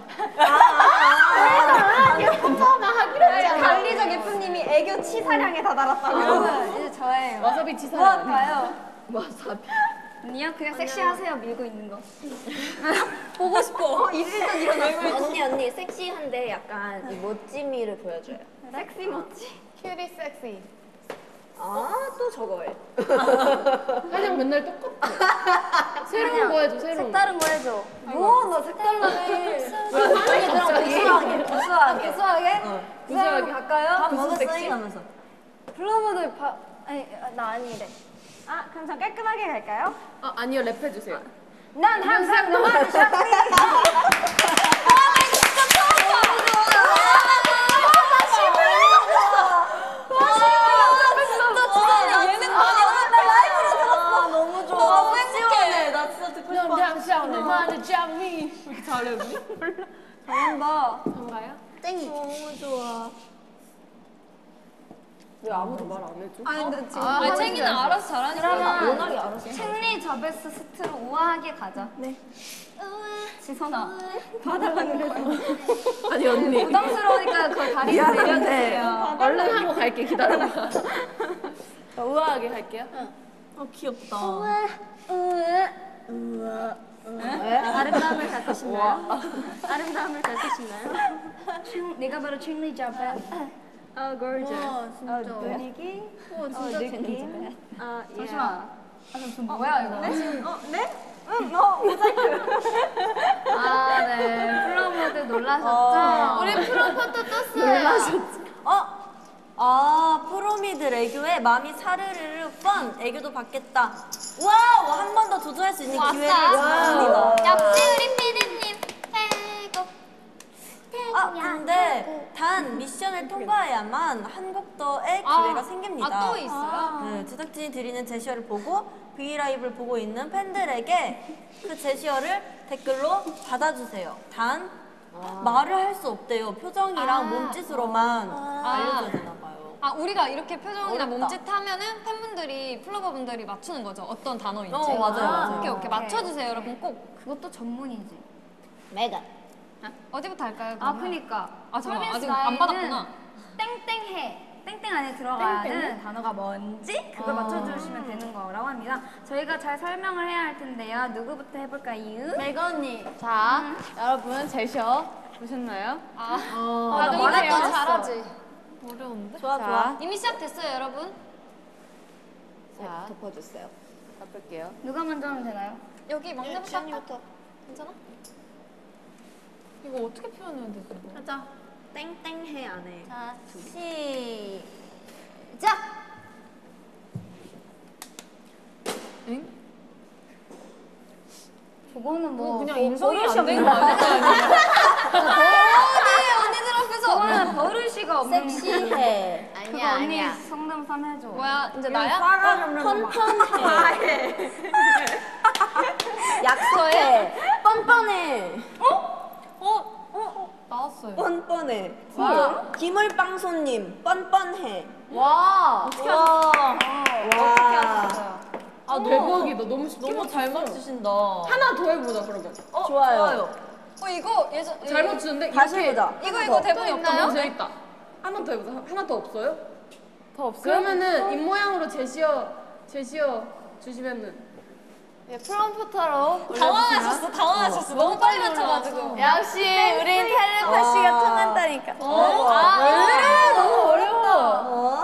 관리적 예쁘님이 애교 치사량에 다다랐다고. 여러분 이제 저예요. 와사비 치사. 뭐 할까요? 와사비. 아니요, 그냥 섹시하세요. 밀고 있는 거. 보고 싶어. 일일전 일어나. 언니 섹시한데 약간 이 멋짐이를 보여줘요. 섹시 멋지. 큐리 섹시. 또 저거예요. 그냥 맨날 똑같아. 새로운 거 해줘, 새로운 거. 색다른 거 해줘. 나 색달라해. 구수하게. 구수하게 갈까요? 밥 먹었어요? 하면서. 플로버들 나 아니래. 그럼 전 깔끔하게 갈까요? 아니요, 랩해주세요. 난 항상 너만을 샤프리. 너무 좋아. 너무 행복해. 나 진짜 듣고 싶어. 항상 너만의 장미. 왜 이렇게 잘해, 언니? 몰라. 잘한다. 전가요? 땡이. 너무 좋아. 왜 아무도 말 안 해줘? 아니 근데 지금 아니 챙이는 알아서 잘하니까. 그러면 챙리 저베스 스트로 우아하게 가자. 네. 지선아. 봐달라는 거. 아니, 언니. 부담스러우니까 그걸 다리에 내려주세요. 얼른 하고 갈게, 기다려봐. 우아하게 할게요. 귀엽다. 아름다움을 갈 것인가요? 아름다움을 갈 것인가요? 내가 바로 챙리 저베스. gorgeous. 진짜. 분위기. 진짜 느낌. 잠시만. 뭐야 이거? 네? 네. 플로버들 놀라셨죠? 우리 프로포토 떴어요. 프로미들 애교에 마음이 사르르르 뻔 애교도 받겠다. 와우! 한 번 더 도전할 수 있는 기회를 주셨습니다. 역시 우리 피디님 최고. 근데 단 미션을 통과해야만 한 곡 더의 기회가 생깁니다. 또 있어요? 네, 제작진이 드리는 제시어를 보고 브이라이브를 보고 있는 팬들에게 그 제시어를 댓글로 받아주세요. 단 말을 할 수 없대요. 표정이랑 몸짓으로만 알려줘야 되나 봐요. 우리가 이렇게 표정이나 어렵다. 몸짓 하면은 팬분들이, 플로버분들이 맞추는 거죠. 어떤 단어인지. 맞아요. 오케이. 맞춰주세요, 여러분. 꼭. 그것도 전문이지. 메가. 어디부터 할까요? 그니까. 잠깐만. 아직 안 받았구나. 땡땡해. 땡땡 안에 들어가야 하는 단어가 뭔지 그걸 맞춰주시면 되는 거라고 합니다. 저희가 잘 설명을 해야 할 텐데요. 누구부터 해볼까요? 메가 언니. 자, 여러분 제시어 보셨나요? 나도 말할 이거 거 잘하지. 어려운데? 좋아. 이미 시작됐어요, 여러분. 자, 덮어주세요. 바꿀게요. 누가 먼저 하면 되나요? 여기 막내부터 할까? 지안이부터. 괜찮아? 이거 어떻게 표현해야 되지? 이거? 하자. 땡땡해 안에. 자, 시작! 응? 그거는 뭐 그냥 인성이 안 되는 거 아니야? 언니들 앞에서. 그거는 버릇이가 없는 섹시해. 그거 언니 성대모사 해줘. 뭐야, 이제 나야? 펀펀해. 약속해. 뻔뻔해. 나왔어요. 뻔뻔해. 진짜? 기물빵손님 뻔뻔해. 와. 어떻게 하셨어요? 대박이다. 너무 쉽게 너무 잘 맞추신다. 하나 더 해보자, 그러면. 좋아요. 이거 예전 잘 맞추는데? 다시 이렇게 해보자. 이거 대본이 없나요? 문제 있다. 하나 더 해보자. 하나 더 없어요? 더 없어요? 그러면은 입모양으로 제시어 주시면은. 네, 프롬프터로 당황하셨어. 너무 빨리 맞춰가지고. 역시 우린 텔레파시가 통한다니까. 너무 어려워.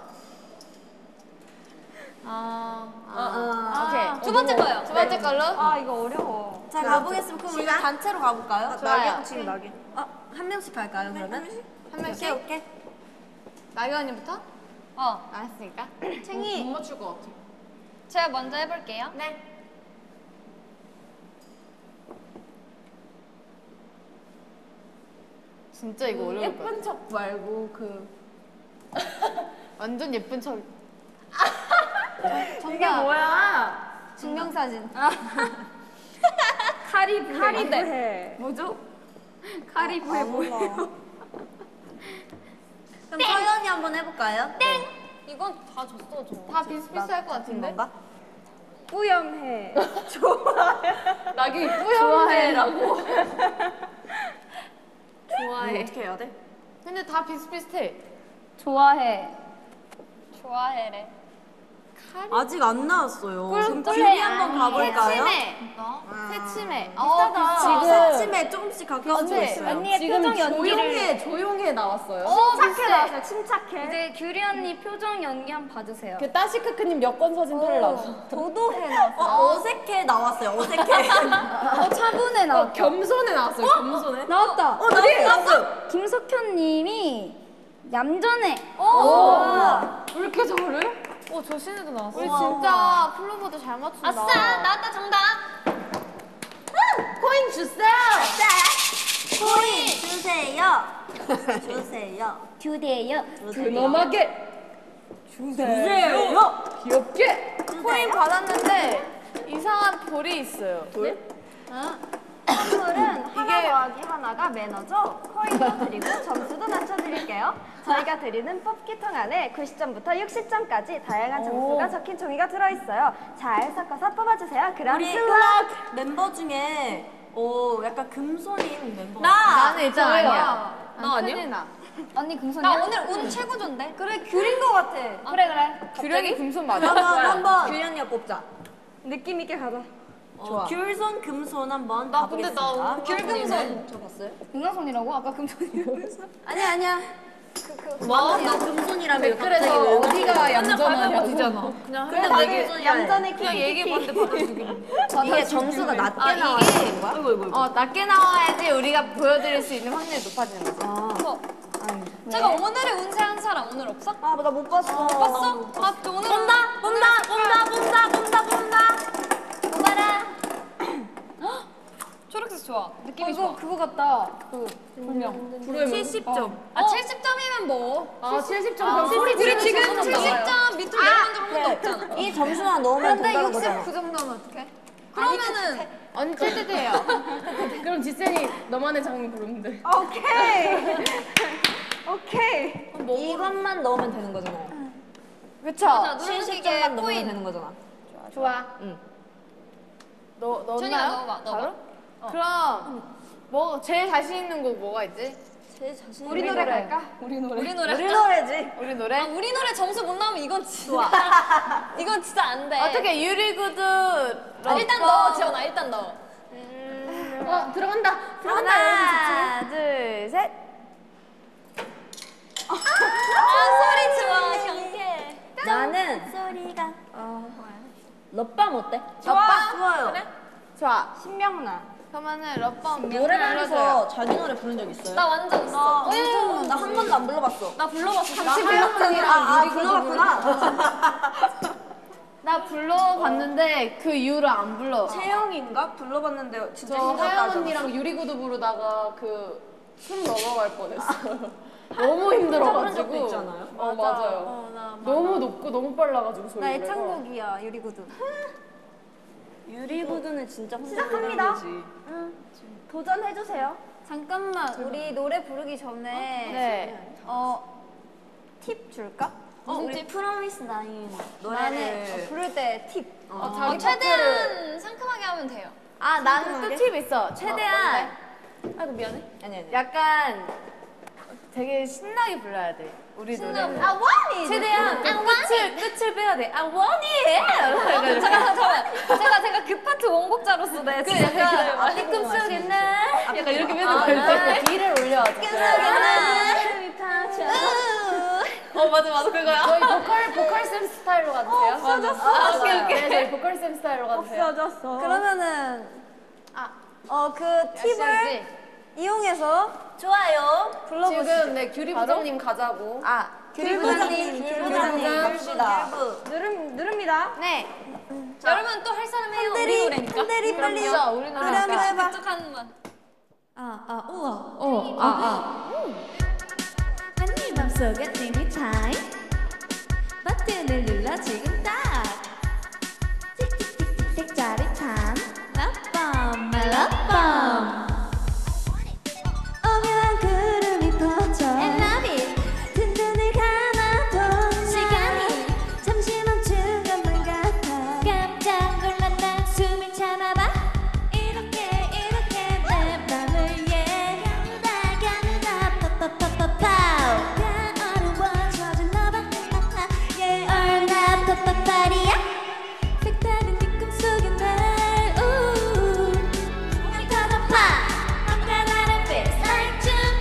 오케이. 두 번째 거요. 두 번째 걸로. 이거 어려워. 자, 가보겠습니다. 그럼 우리가 단체로 가볼까요? 좋아요. 지금 나게. 한 명씩 갈까요, 그러면? 한 명씩. 오케이. 나경 언니부터? 알았으니까. 챙이. 못 맞출 것 같아. 제가 먼저 해볼게요. 네. 진짜 이거 어려울 것 같아. 예쁜 척 말고 그 완전 예쁜 척. 이게 뭐야? 증명사진. 카리브해. 뭐죠? 카리브해 보여. 그럼 서연이 한번 해볼까요? 이건 다 줬어, 저. 다 비슷비슷할 것 같은데? 건가? 뿌염해. 나기 뿌염해라고. 좋아해. 어떻게 해야 돼? 근데 다 비슷비슷해. 좋아해. 좋아해래. 아직 안 나왔어요. 그럼 꿀 귤이 한번 가볼까요? 새침해. 비슷하다. 지금- 새침해 조금씩 가까워지고 있어요. 언니의 지금 표정 연기를. 조용해 나왔어요. 침착해 나왔어요. 침착해. 이제 규리 언니 표정 연기 한번 봐주세요. 그 따시크크님 여권 사진 탈락. 도도해 나왔어. 어색해 나왔어요. 어색해. 차분해 나왔다. 겸손해 나왔어요. 겸손해. 나왔다. 나왔어. 김석현님이 얌전해. 왜 이렇게 잘해? 저 신에도 나왔어. 우리 우와, 진짜 플로버도 잘 맞춘다. 나왔다 정답. 코인 주세요. 코인 주세요. 주세요. 규대요. 근엄하게 주세요. 귀엽게. 코인 받았는데 이상한 돌이 있어요. 돌? 선물은 하나 더하기 하나가 매너죠. 코인도 드리고 점수도 낮춰드릴게요. 저희가 드리는 뽑기통 안에 90점부터 60점까지 다양한 점수가 적힌 종이가 들어있어요. 잘 섞어서 뽑아주세요. 그럼 우리 슬럭! 멤버 중에 약간 금손인 멤버. 나는 일단 아니야. 나 아니야? 큰일 나. 언니 금손이야? 나 오늘 운 최고던데? 그래 귤인 거 같아. 그래. 규력이 금손 맞아? 그러면 한번 귤이 언니가 뽑자. 느낌 있게 가자. 좋아. 귤손 금손 한번 나 근데 가보겠습니다. 나 귤금손. 저 봤어요? 금손이라고? 아까 금손이라고 했어? 아니야. 뭐? 나 금손이라며 댓글에서 어디가 얌전하냐고. 근데 되게 얌전히 그냥 얘기해봤는데 받아주기로. 이게 점수가 낮게 나와야 거야? 아이고. 낮게 나와야지 우리가 보여드릴 수 있는 확률이 높아지는 거지. 제가 오늘의 운세 한 사람 오늘 없어? 나 못 봤어. 봤어? 저 오늘 본다. 뽑아라. 초록색 좋아. 느낌이 좋아. 그거 같다. 불명. 70점. 70점이면 뭐? 70점. 그럼 소리 우리 지르는 지금 소리는 나와요. 70점 밑으로 내려간 적 한 번도 없잖아. 이 점수만 넣으면 된다는 거잖아. 69점이면 어떡해? 그러면은 언제든 돼요. 그럼 지센이 너만의 장미 부르면 돼. 오케이. 이것만 넣으면 되는 거잖아요. 그쵸? 70점만 넣으면 되는 거잖아. 좋아. 응. 넣었나요? 준이가 넣어봐. 바로? 그럼 제일 자신 있는 곡 뭐가 있지? 제 자신. 우리 노래 갈까? 우리 노래. 우리 노래지. 우리 노래? 우리 노래 점수 못 나오면 이건 진짜. 이건 진짜 안 돼. 어떻게 유리구두 일단 넣어, 지원아. 일단 넣어. 들어간다. 하나, 둘, 셋. 소리 좋아. 경쾌. 나는 소리가 럽밤 어때? 좋아요. 그래? 좋아. 신명나. 그러면은 럽밤 노래방에서 자기 노래 부른 적 있어요? 나 완전 있어. 나 한 번도 안 불러봤어. 나 불러봤어. 같이 아, 불러봤구나. 나 불러봤는데 그 이후로 안 불러. 채영인가? 불러봤는데 진짜 저 힘들었다. 하영 언니랑 유리구두 부르다가 숨 넘어갈 뻔했어요. 너무 힘들어가지고. 적도 있잖아요. 맞아요. 너무 높고 너무 빨라가지고 소리가. 나 애창곡이야, 유리구두. 유리구두는 진짜 혼자 시작합니다. 부르는 거지. 도전해주세요. 잠깐만, 우리 노래 부르기 전에 네. 팁 줄까? 우리 프로미스 나인 나는 노래를 부를 때 팁. 자기 최대한 상큼하게 하면 돼요. 나는 또 팁 있어. 최대한 아이고, 미안해. 아니. 약간 되게 신나게 불러야 돼. 우리 노래는. I want it! 최대한 끝을 빼야 돼. I want it! 제가 그 파트 원곡자로서 내 그 약간 앞뒤 꿈속에나 약간 이렇게 빼는 거야. 뒤를 올려야지. 맞아 그거야. 저희 보컬 스타일로 가주세요. 없어졌어. 오케이. 저희 보컬 스타일로 가주세요. 그러면은 그 팁을 팁을 이용해서 좋아요. 불러보시죠. 지금 규리 부장님 가자고. 귤부장님 갑시다. 누릅니다. 네. 여러분 또 할 사람 해요. 우리 노래니까. 흔들이 빨리. 우리 노래 노래 한번 해봐. 툭하는 만. 네 맘속에 띵이 타임 버튼을 눌러 지금 딱 틱틱틱틱틱 짜릿한 러밤 말러밤 오묘한 구름이 퍼져 I love it 든든히 감아본 시간이 잠시 멈춘 것만 같아 깜짝 놀랐다 숨을 참아봐 이렇게 내 맘을 간다 파파파파파우 어려워져진 너봐 얼나 파파파리야 색다른 느낌 속에 날 날 터져봐 뭔가 다른 빛 like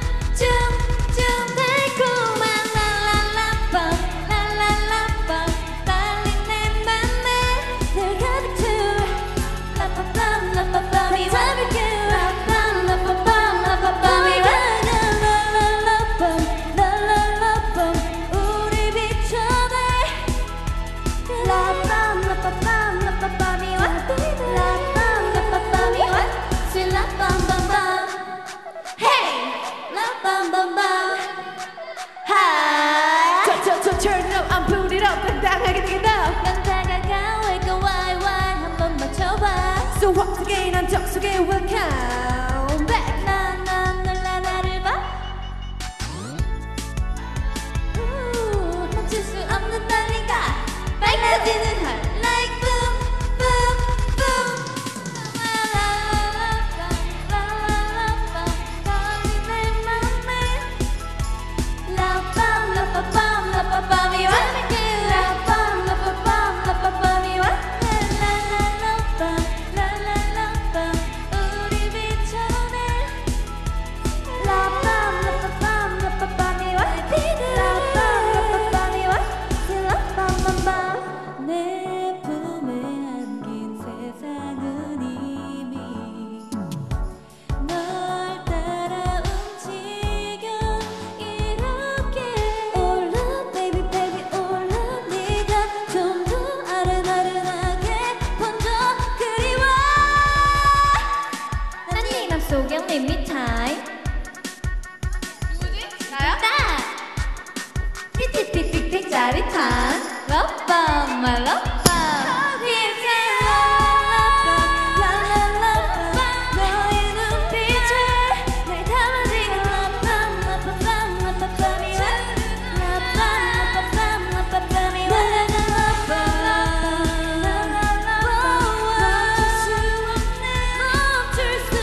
춤 달콤한 랄랄라밤 떨린 내 맘에 늘 가득 채워 라빠밤 이와비큐 라빠밤 랄랄라밤 우리 비춰내 라밤이와 라밤밤밤 헤이 라밤밤밤 하이 turn it up, I'm put it up, 당당하게 되게 up. 난 다가가 와이 한번 맞춰봐 So once again, 난 적속에 welcome back. 난 놀라 나를 봐 멈출 수 없는 달리가 밝아지는 할 like boom boom boom 라라라밤 떨린 내 맘에 라밤이와 라밤이와 랄랄라밤 우리 비춰내 내 품에 안긴 세상은 이미 널 따라 움직여 이렇게 올라 baby baby 올라 네가 좀 더 아른아른하게 번져 그리워 난 네 맘속에 limit time 나요? 틱틱틱틱틱 짜릿한 러밤 말러밤 너의 눈빛에 날 담아지는 멈출 수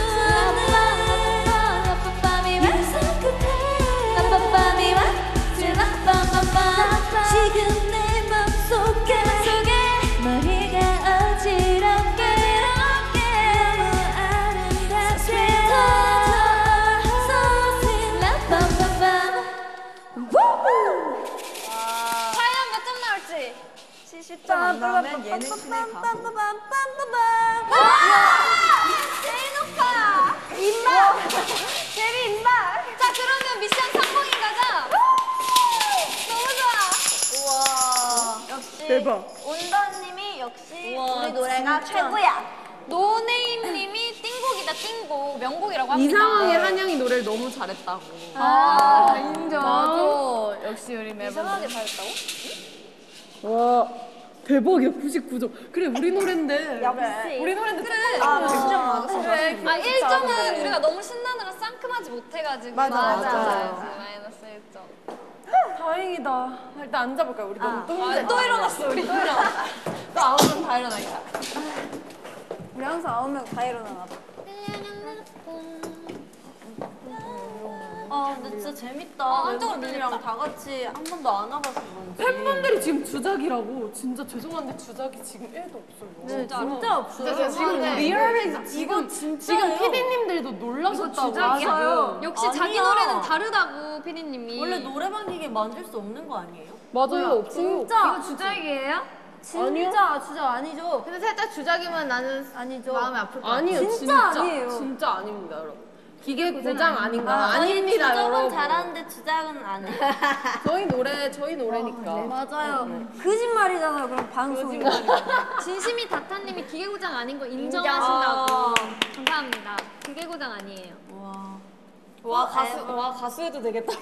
없는 지금 내 맘속에 머리가 어지럽게 너무 아름답게 과연 몇 점 나올지. 70점 안 나오면 얘는 신의 가수. 제일 높아. 인마. 제일 인마. 자 그러면 미션 성공인 가자. 너무 좋아. 우와. 역시 대박. 온더님이 역시 우와, 우리 노래가 진짜. 최고야. 노네임님이 띵곡이다 띵곡 명곡이라고 합니다. 이상하게 한영이 노래를 너무 잘했다고. 인정. 맞아. 역시 우리 매번. 이상하게 잘했다고? 와 대박이야 99점. 그래 우리 노래인데. 우리 노래인데 그래. 아, 100점 맞았어. 그래. 아 1점은 우리가 너무 신나느라 상큼하지 못해가지고 맞아. 마이너스 1점. 다행이다. 일단 앉아볼까요? 우리 너무 또 아, 또 일어났어 우리. 또 일어났어. 또 아홉 명다 일어나겠다. 우리 항상 9명 다 일어나나 봐. 아 근데 진짜 재밌다. 한쪽으로 멤버들이랑 다 같이 한 번도 안 와봐서 그런지. 팬분들이 지금 주작이라고. 진짜 죄송한데 주작이 지금 1도 없어요. 진짜 없어요. 진짜 지금 리얼해서 지금 지금 PD님들도 놀라셨다고 주작이야? 하세요. 역시 자기 아니야. 노래는 다르다고 피디님이. 원래 노래방 기계 만들 수 없는 거 아니에요? 맞아요 없어요. 이거 주작이에요? 진짜 아니죠. 근데 살짝 주작이면 나는 아니죠. 마음이 아플 것 같아. 아니에요 진짜 아니에요. 진짜 아닙니다 여러분. 기계 고장 아닌 거 저희 아닙니다, 주접은 여러분. 잘하는데 주작은 안 해요. 저희 노래니까. 맞아요. 거짓말이잖아요. 그럼 방송이. 진심이 다타님이 기계고장 아닌 거 인정하신다고. 감사합니다. 기계고장 아니에요. 와 가수 해도 되겠다.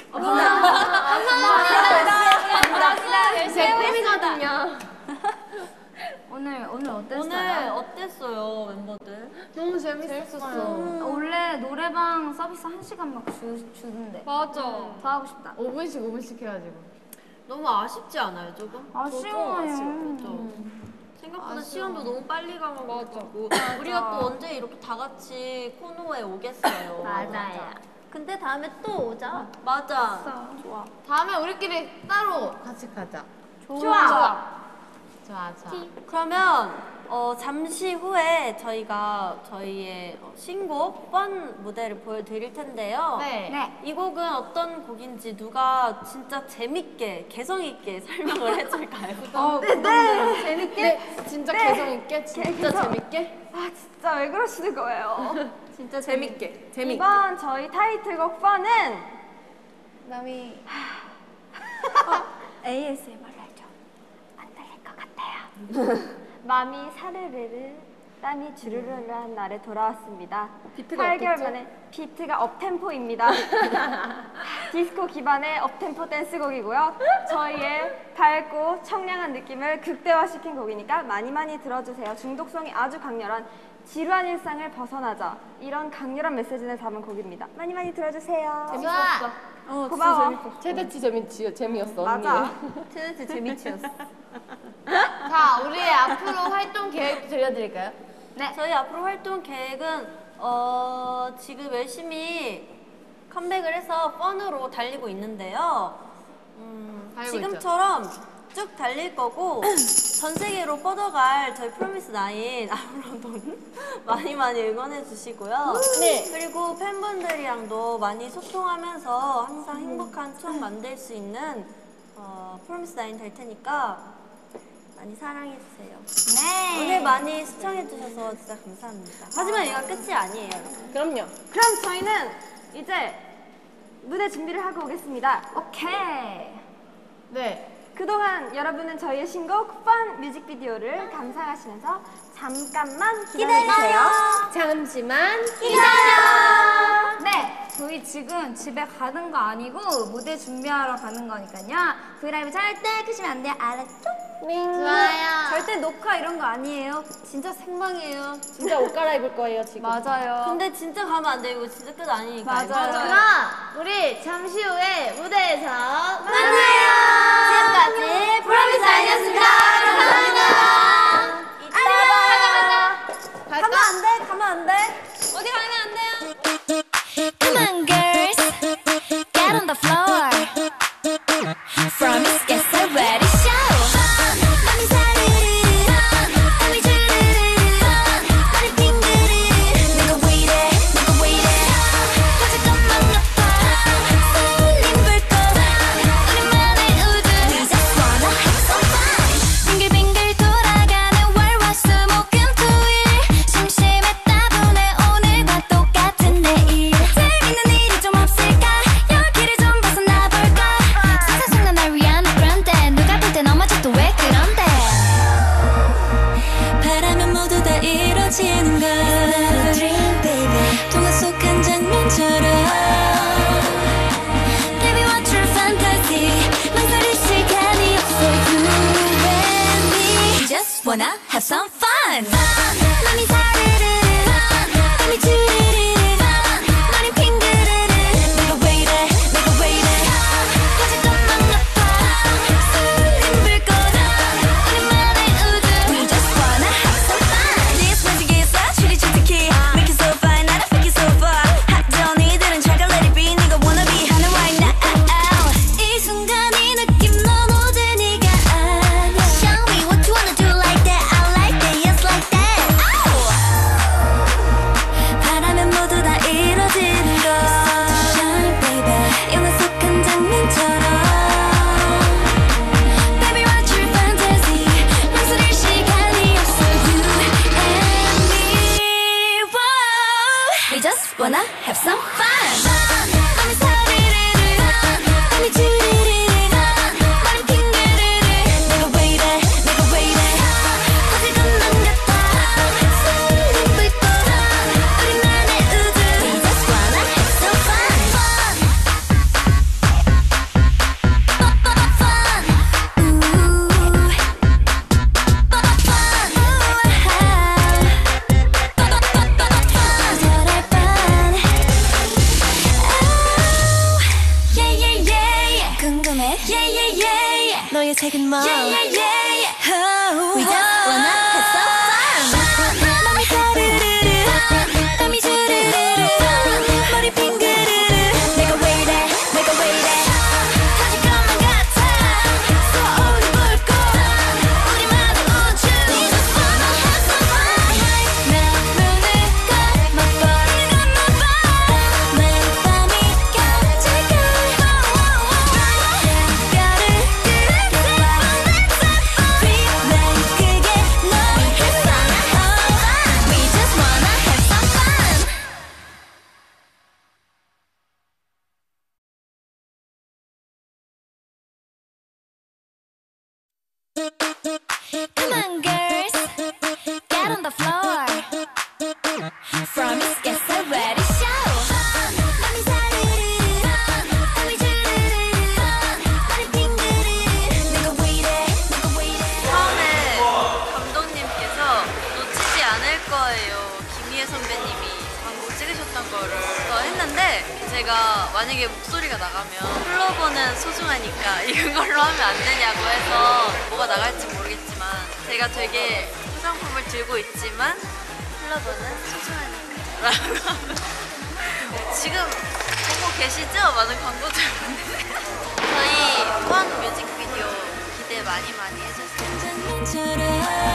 제 꿈이거든요. 오늘 어땠어요? 오늘 어땠어요, 멤버들? 너무 재밌었어요. 원래 노래방 서비스 1시간 막 주는데 맞아. 더 하고 싶다. 5분씩 해가지고. 너무 아쉽지 않아요, 조금? 아쉬워요. 생각보다 시간도 너무 빨리 가고 우리가 또 언제 이렇게 다 같이 코너에 오겠어요. 맞아요. 근데 다음에 또 오자. 맞아. 좋아. 다음에 우리끼리 따로 같이 가자. 좋아. 좋아. 그러면 잠시 후에 저희가 저희의 신곡 뻔 무대를 보여드릴 텐데요. 네. 이 곡은 어떤 곡인지 누가 진짜 재밌게 개성 있게 설명을 해줄까요? 재밌게? 진짜 개성 있게? 진짜 재밌게? 진짜 왜 그러시는 거예요? 진짜 재밌게. 이번 저희 타이틀곡 펀은 남이 ASMR 알죠? 안 들릴 것 같아요. 맘이 사르르르 땀이 주르르르한 날에 돌아왔습니다. 비트가 8개월 어땠죠? 만에 비트가 업템포입니다. 디스코 기반의 업템포 댄스곡이고요. 저희의 밝고 청량한 느낌을 극대화시킨 곡이니까 많이 들어주세요. 중독성이 아주 강렬한 지루한 일상을 벗어나자 이런 강렬한 메시지를 담은 곡입니다. 많이 들어주세요. 좋아. 고마워. 최대치 재미였어. 맞아. 언니. 최대치 재미치였어. 자, 우리의 앞으로 활동 계획 들려드릴까요? 네. 저희 앞으로 활동 계획은 지금 열심히 컴백을 해서 펀으로 달리고 있는데요. 달리고 지금처럼 쭉 달릴 거고 전 세계로 뻗어갈 저희 프로미스 나인 아무로돈 많이 응원해 주시고요. 네. 그리고 팬분들이랑도 많이 소통하면서 항상 행복한 추억 만들 수 있는 프로미스 나인 될 테니까 많이 사랑해 주세요. 네. 오늘 많이 시청해 주셔서 진짜 감사합니다. 하지만 이거 끝이 아니에요. 그럼요. 그럼 저희는 이제 무대 준비를 하고 오겠습니다. 오케이. 네. 그동안 여러분은 저희의 신곡 펀 뮤직비디오를 감상하시면서 잠깐만 기다려주세요. 잠시만. 네, 저희 지금 집에 가는 거 아니고 무대 준비하러 가는 거니까요. 브이라이브 절대 끄시면 안 돼요. 알았죠? 좋아요. 절대 녹화 이런 거 아니에요. 진짜 생방이에요. 진짜 옷 갈아입을 거예요, 지금. 맞아요. 근데 진짜 가면 안 돼. 이거 진짜 끝 아니니까. 맞아요. 그럼 우리 잠시 후에 무대에서 만나요. 지금까지 프로미스 아이였습니다. 감사합니다. 이따 봐. 가면 안 돼. 가면 안 돼. 어디 가면 안 돼요? Come on, girls, get on the floor. From us, get so ready, show. 맘이 사르르르, 땀이 주르르르, 머리 빙그르르. 내가 왜 이래, 터질 것만 높아. 쏠림 불꽃, 우리만의 우주. We just wanna have some fun. 빙글빙글 돌아가는 월화수목금토일. 심심했다 보내 have some fun. 맘이 사르르르 땀이 주르르르 나는 핑계르르 내가 왜 이래 내가 왜 이래 어딜 건넌 같아 설렘 불꽃 우리만의 우주 We just wanna have some fun. 너의 책은 뭐? We just wanna have some fun. 맘이 사르르르 땀이 주르르르 머리 빙그르르 내가 왜 이래 내가 왜 이래 터질 것만 같아 쏘아오는 불꽃 우리만의 우주 We just wanna have some fun. 내 눈을 감아버리는 것만 봐 매일 밤이 깜짝이야 Come on, girls, get on the floor. From Miss Get So Ready Show. 맘이 사르르르, 땀이 주르르르, 머리 빙그르르. 내가 왜 이래, 내가 왜 이래. 처음에 감독님께서 놓치지 않을 거예요. 김희애 선배님이 광고 찍으셨던 거를 했는데 제가 만약에 목소리가 나가면 플로버는 소중하니까 이걸로 하면 안 되냐고 해서 뭐가 나갈지 모르겠지만 제가 되게 화장품을 들고 있지만 플로버는 소중하니까 라고 지금 보고 계시죠? 많은 광고들 저희 후한 뮤직비디오 기대 많이 해주세요.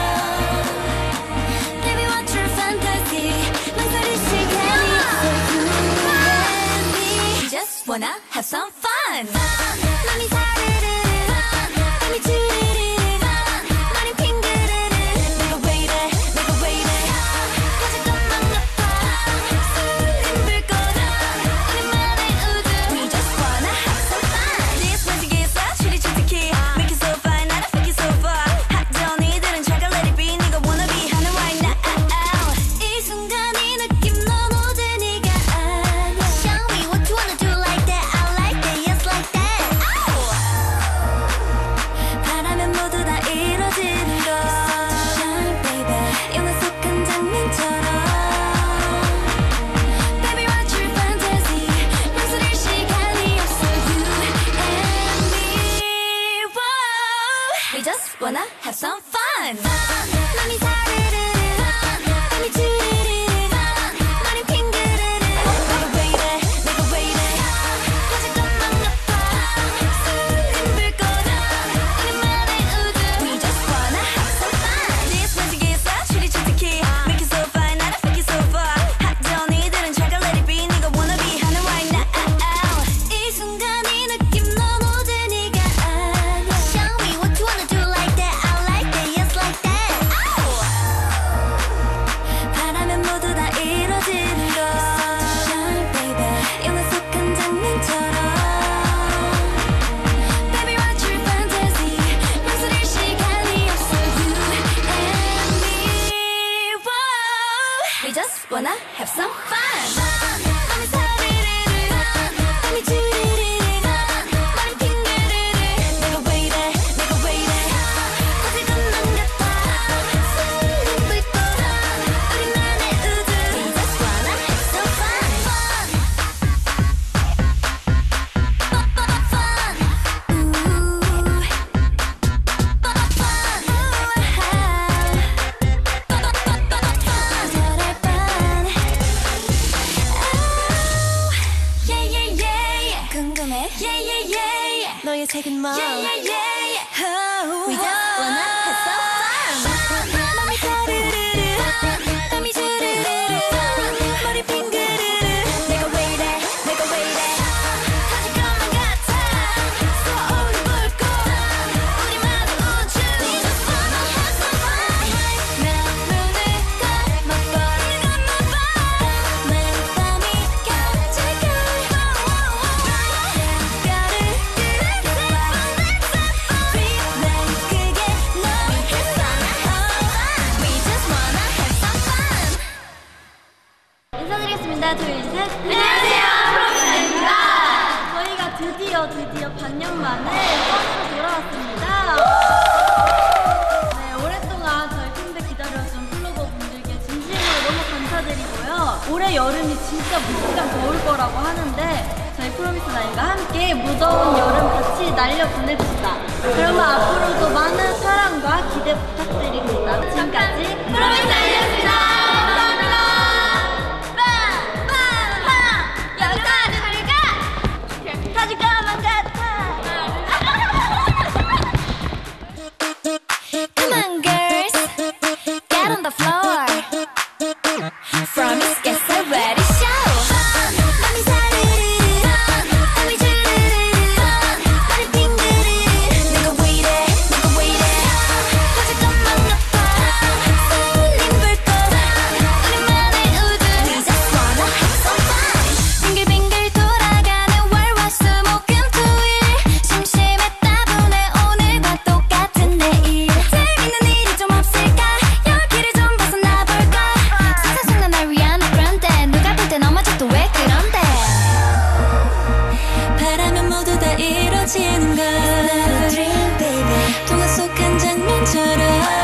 Baby, what's your fantasy? 망설일 시간이 없어. You and me just wanna have some fun. 맘이 사르르르 땀이 주르르르 머리 빙그르르 내가 왜 이래 내가 왜 이래 터질 것만 같아 설렘 불꽃 우리만의 우주 We just wanna have some fun. This magic is a 추리 주특기 Make it so fine 나를 pick it so far 핫전 이들은 잠깐 let it be 네가 wanna be 하는 right now. 이 순간 이 느낌 넌 모든 네가 아냐. Show me what you wanna do like that. I like that, yes like that. 바라면 모두 다 이루어지는 걸. Shine baby 영화 속 한 장면처럼. Baby what's your fantasy? 망설일 시간이 없어. You and me. Whoa. We just wanna have some fun. 맘이 사르르르 땀이 주르르르 머리 빙그르르 내가 왜 이래 내가 왜 이래 터질 것만 같아 설렘 불꽃 우리만의 우주 We just wanna have some fun. This magic is a 추리 주특기 Make it so fine 나를 pick it so far 핫전 이들은 잠깐 let it be 네가 wanna be 하는 right now. 이 순간 이 느낌 넌 모든 네가 아냐. Show me what you wanna do like that. I like that, yes like that. 바라면 모두 다 이루어지는 걸. Shine baby 영화 속 한 장면처럼. Baby what's your fantasy? 망설일 시간이 없어. You and me. Whoa. We just wanna have some fun. 맘이 사르르르 땀이 주르르르 머리 빙그르르 내가 왜 이래 내가 왜 이래 터질 것만 같아 설렘 불꽃 우리만의 우주 We just wanna have some fun. 궁금해 너의 책은 뭐? We just wanna have some fun. 맘이 사르르르 땀이 주르르르 머리 빙그르르 내가 왜 이래 내가 왜 이래 터질 것만 같아 쏘아오는 불꽃 우리만의 우주 We just wanna have some fun. 내 눈을 감아버리는 것만 봐 매일 밤이 깜짝이야 드디어 반년 만에 펀으로 돌아왔습니다. 네, 오랫동안 저희 컴백 기다려준 플로버 분들께 진심으로 너무 감사드리고요. 올해 여름이 진짜 무지간 더울 거라고 하는데 저희 프로미스 나인과 함께 무더운 여름 같이 날려 보냅시다. 그러면 앞으로도 많은 사랑과 기대 부탁드립니다. 지금까지 프로미스 나인이었습니다. 감사합니다. Come on, girls, get on the floor. From Miss Get So Ready Show. 맘이 사르르르, 땀이 주르르르, 머리 빙그르르. 내가 왜 이래, 내가 왜 이래. 터질 것만 같아. 쏠림 불꽃, 우리만의 우주. We just wanna have some fun. 빙글빙글 돌아가는 월화수목금토일. 심심했다 보네 오늘과 똑같은 내일. 재밌는 일이 좀 없을까? 여기를 좀 벗어나 볼까? 순간순간 날 위한 그런데 누가 볼 때 넘어져도 왜 그런데? 바라면 모두 다 이루어지는 걸. Dream baby. 동화 속 한 장면처럼.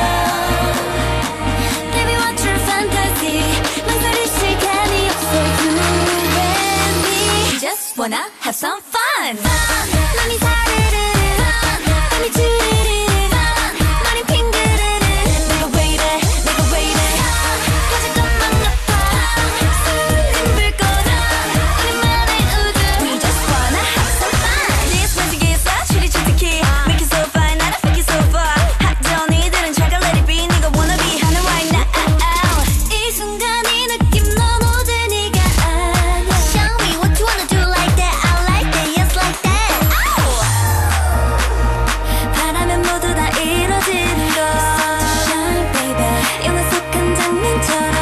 Baby what's your fantasy? 망설일 시간이 없어. You and me. We just wanna have some fun. 맘이 사르르르, 땀이 주르르르, 머리 빙그르르. 내가 왜 이래, 내가 왜 이래. 터질 것만 같아. 쏠림 불꽃, 우리만의 우주. We just wanna have some fun. This magic is a 추리 주특히. Make it so fine, 나를 make it so far. 핫던 이들은 잘 let it be. 네가 wanna be 하는 right now. 이 순간 이 느낌 넌 모든 네가 아냐. Show me what you wanna do like that. I like that, yes like that. 바라면 모두 다 이루어지는 걸. Shine baby. 영화 속 한 장면처럼.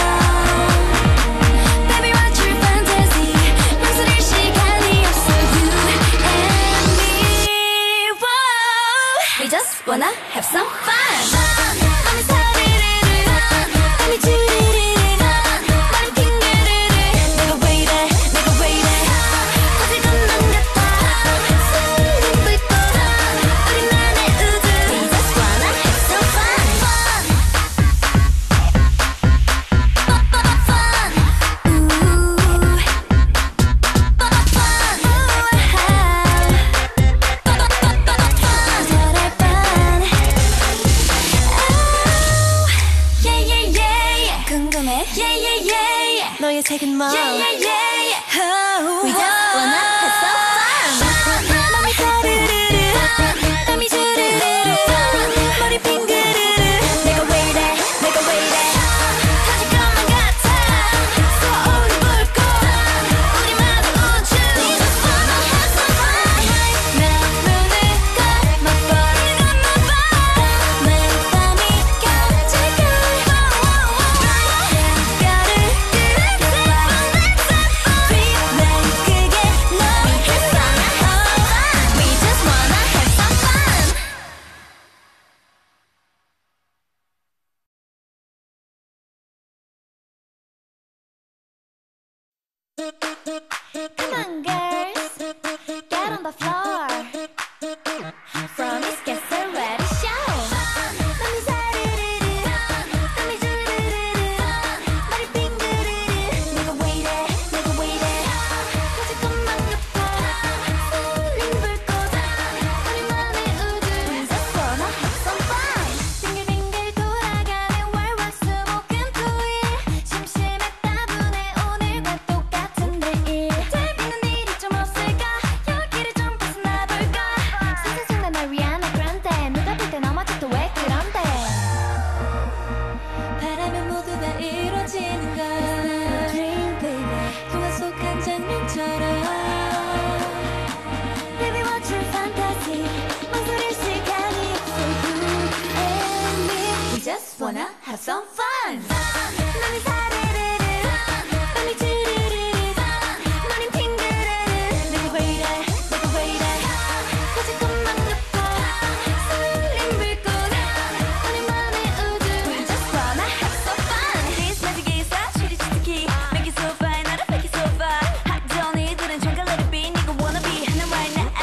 Baby what's your fantasy? 망설일 시간이 없어. You and me. Whoa. We just wanna have some fun. 맘이 사르르르, 땀이 주르르르, 머리 빙그르르. 내가 왜 이래, 내가 왜 이래. 터질 것만 같아. 쏠림 불꽃, 우리만의 우주. We just wanna have some fun. 궁금해. 너의 색은 뭐? We just wanna have some fun. 맘이 사르르르, 땀이 주르르르, 머리 빙그르르. 내가 왜 이래, 내가 왜 이래. 터질 것만 같아. 쏘는 불꽃, 우리만의 우주. We just wanna have some fun. 내 눈을 감아버리는 맘. 매일 밤이 깜짝이야. 별을 We just wanna have some fun. Come on, girls, get on the floor. From Miss Get So Ready Show. 맘이 사르르르, 땀이 주르르르, 머리 빙그르르. 내가 왜 이래, 내가 왜 이래. 터질 것만 같아. 쏠림 불꽃, 우리만의 우주. We just wanna have some fun. 빙글빙글 돌아가는 월화수목금토일. 심심했다 보네 오늘과 똑같은 내일. 재밌는 일이 좀 없을까? 여기를 좀 벗어나 볼까? 순간순간 날 위한 그런데 누가 볼 때 넘어져도 왜 그런데? 바라면 모두 다 이루어지는 걸. Dream baby. 동화 속 한 장면처럼. Baby what's your fantasy? 망설일 시간이 없어. You and me. We just wanna have some fun. 맘이 사르르르, 땀이 주르르르, 머리 빙그르르. 내가 왜 이래, 내가 왜 이래. 터질 것만 같아. 쏠림 불꽃, 우리만의 우주. We just wanna have some fun. This magic is a 추리 주특히. Make it so fine, 나를 make it so far. 핫던 이들은 잘 let it be. 네가 wanna be 하는 right now.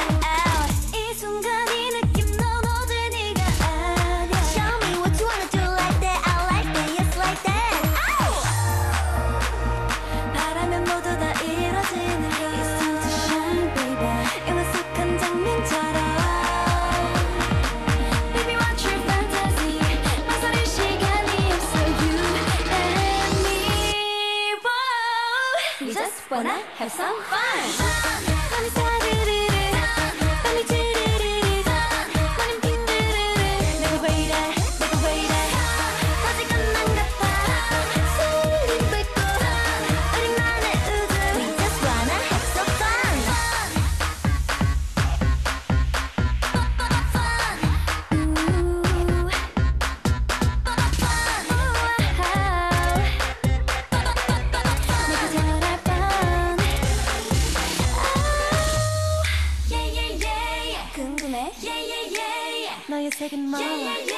have some fun. 밤이 사르르르 밤이 주르르르 나는 빙그르르 내가 왜 이래 내가 왜 이래 터질 것만 같아 설레고 있고 우리만의 우주 We just wanna have some fun. 내가 잘할 뻔 궁금해 너의 색은 뭐야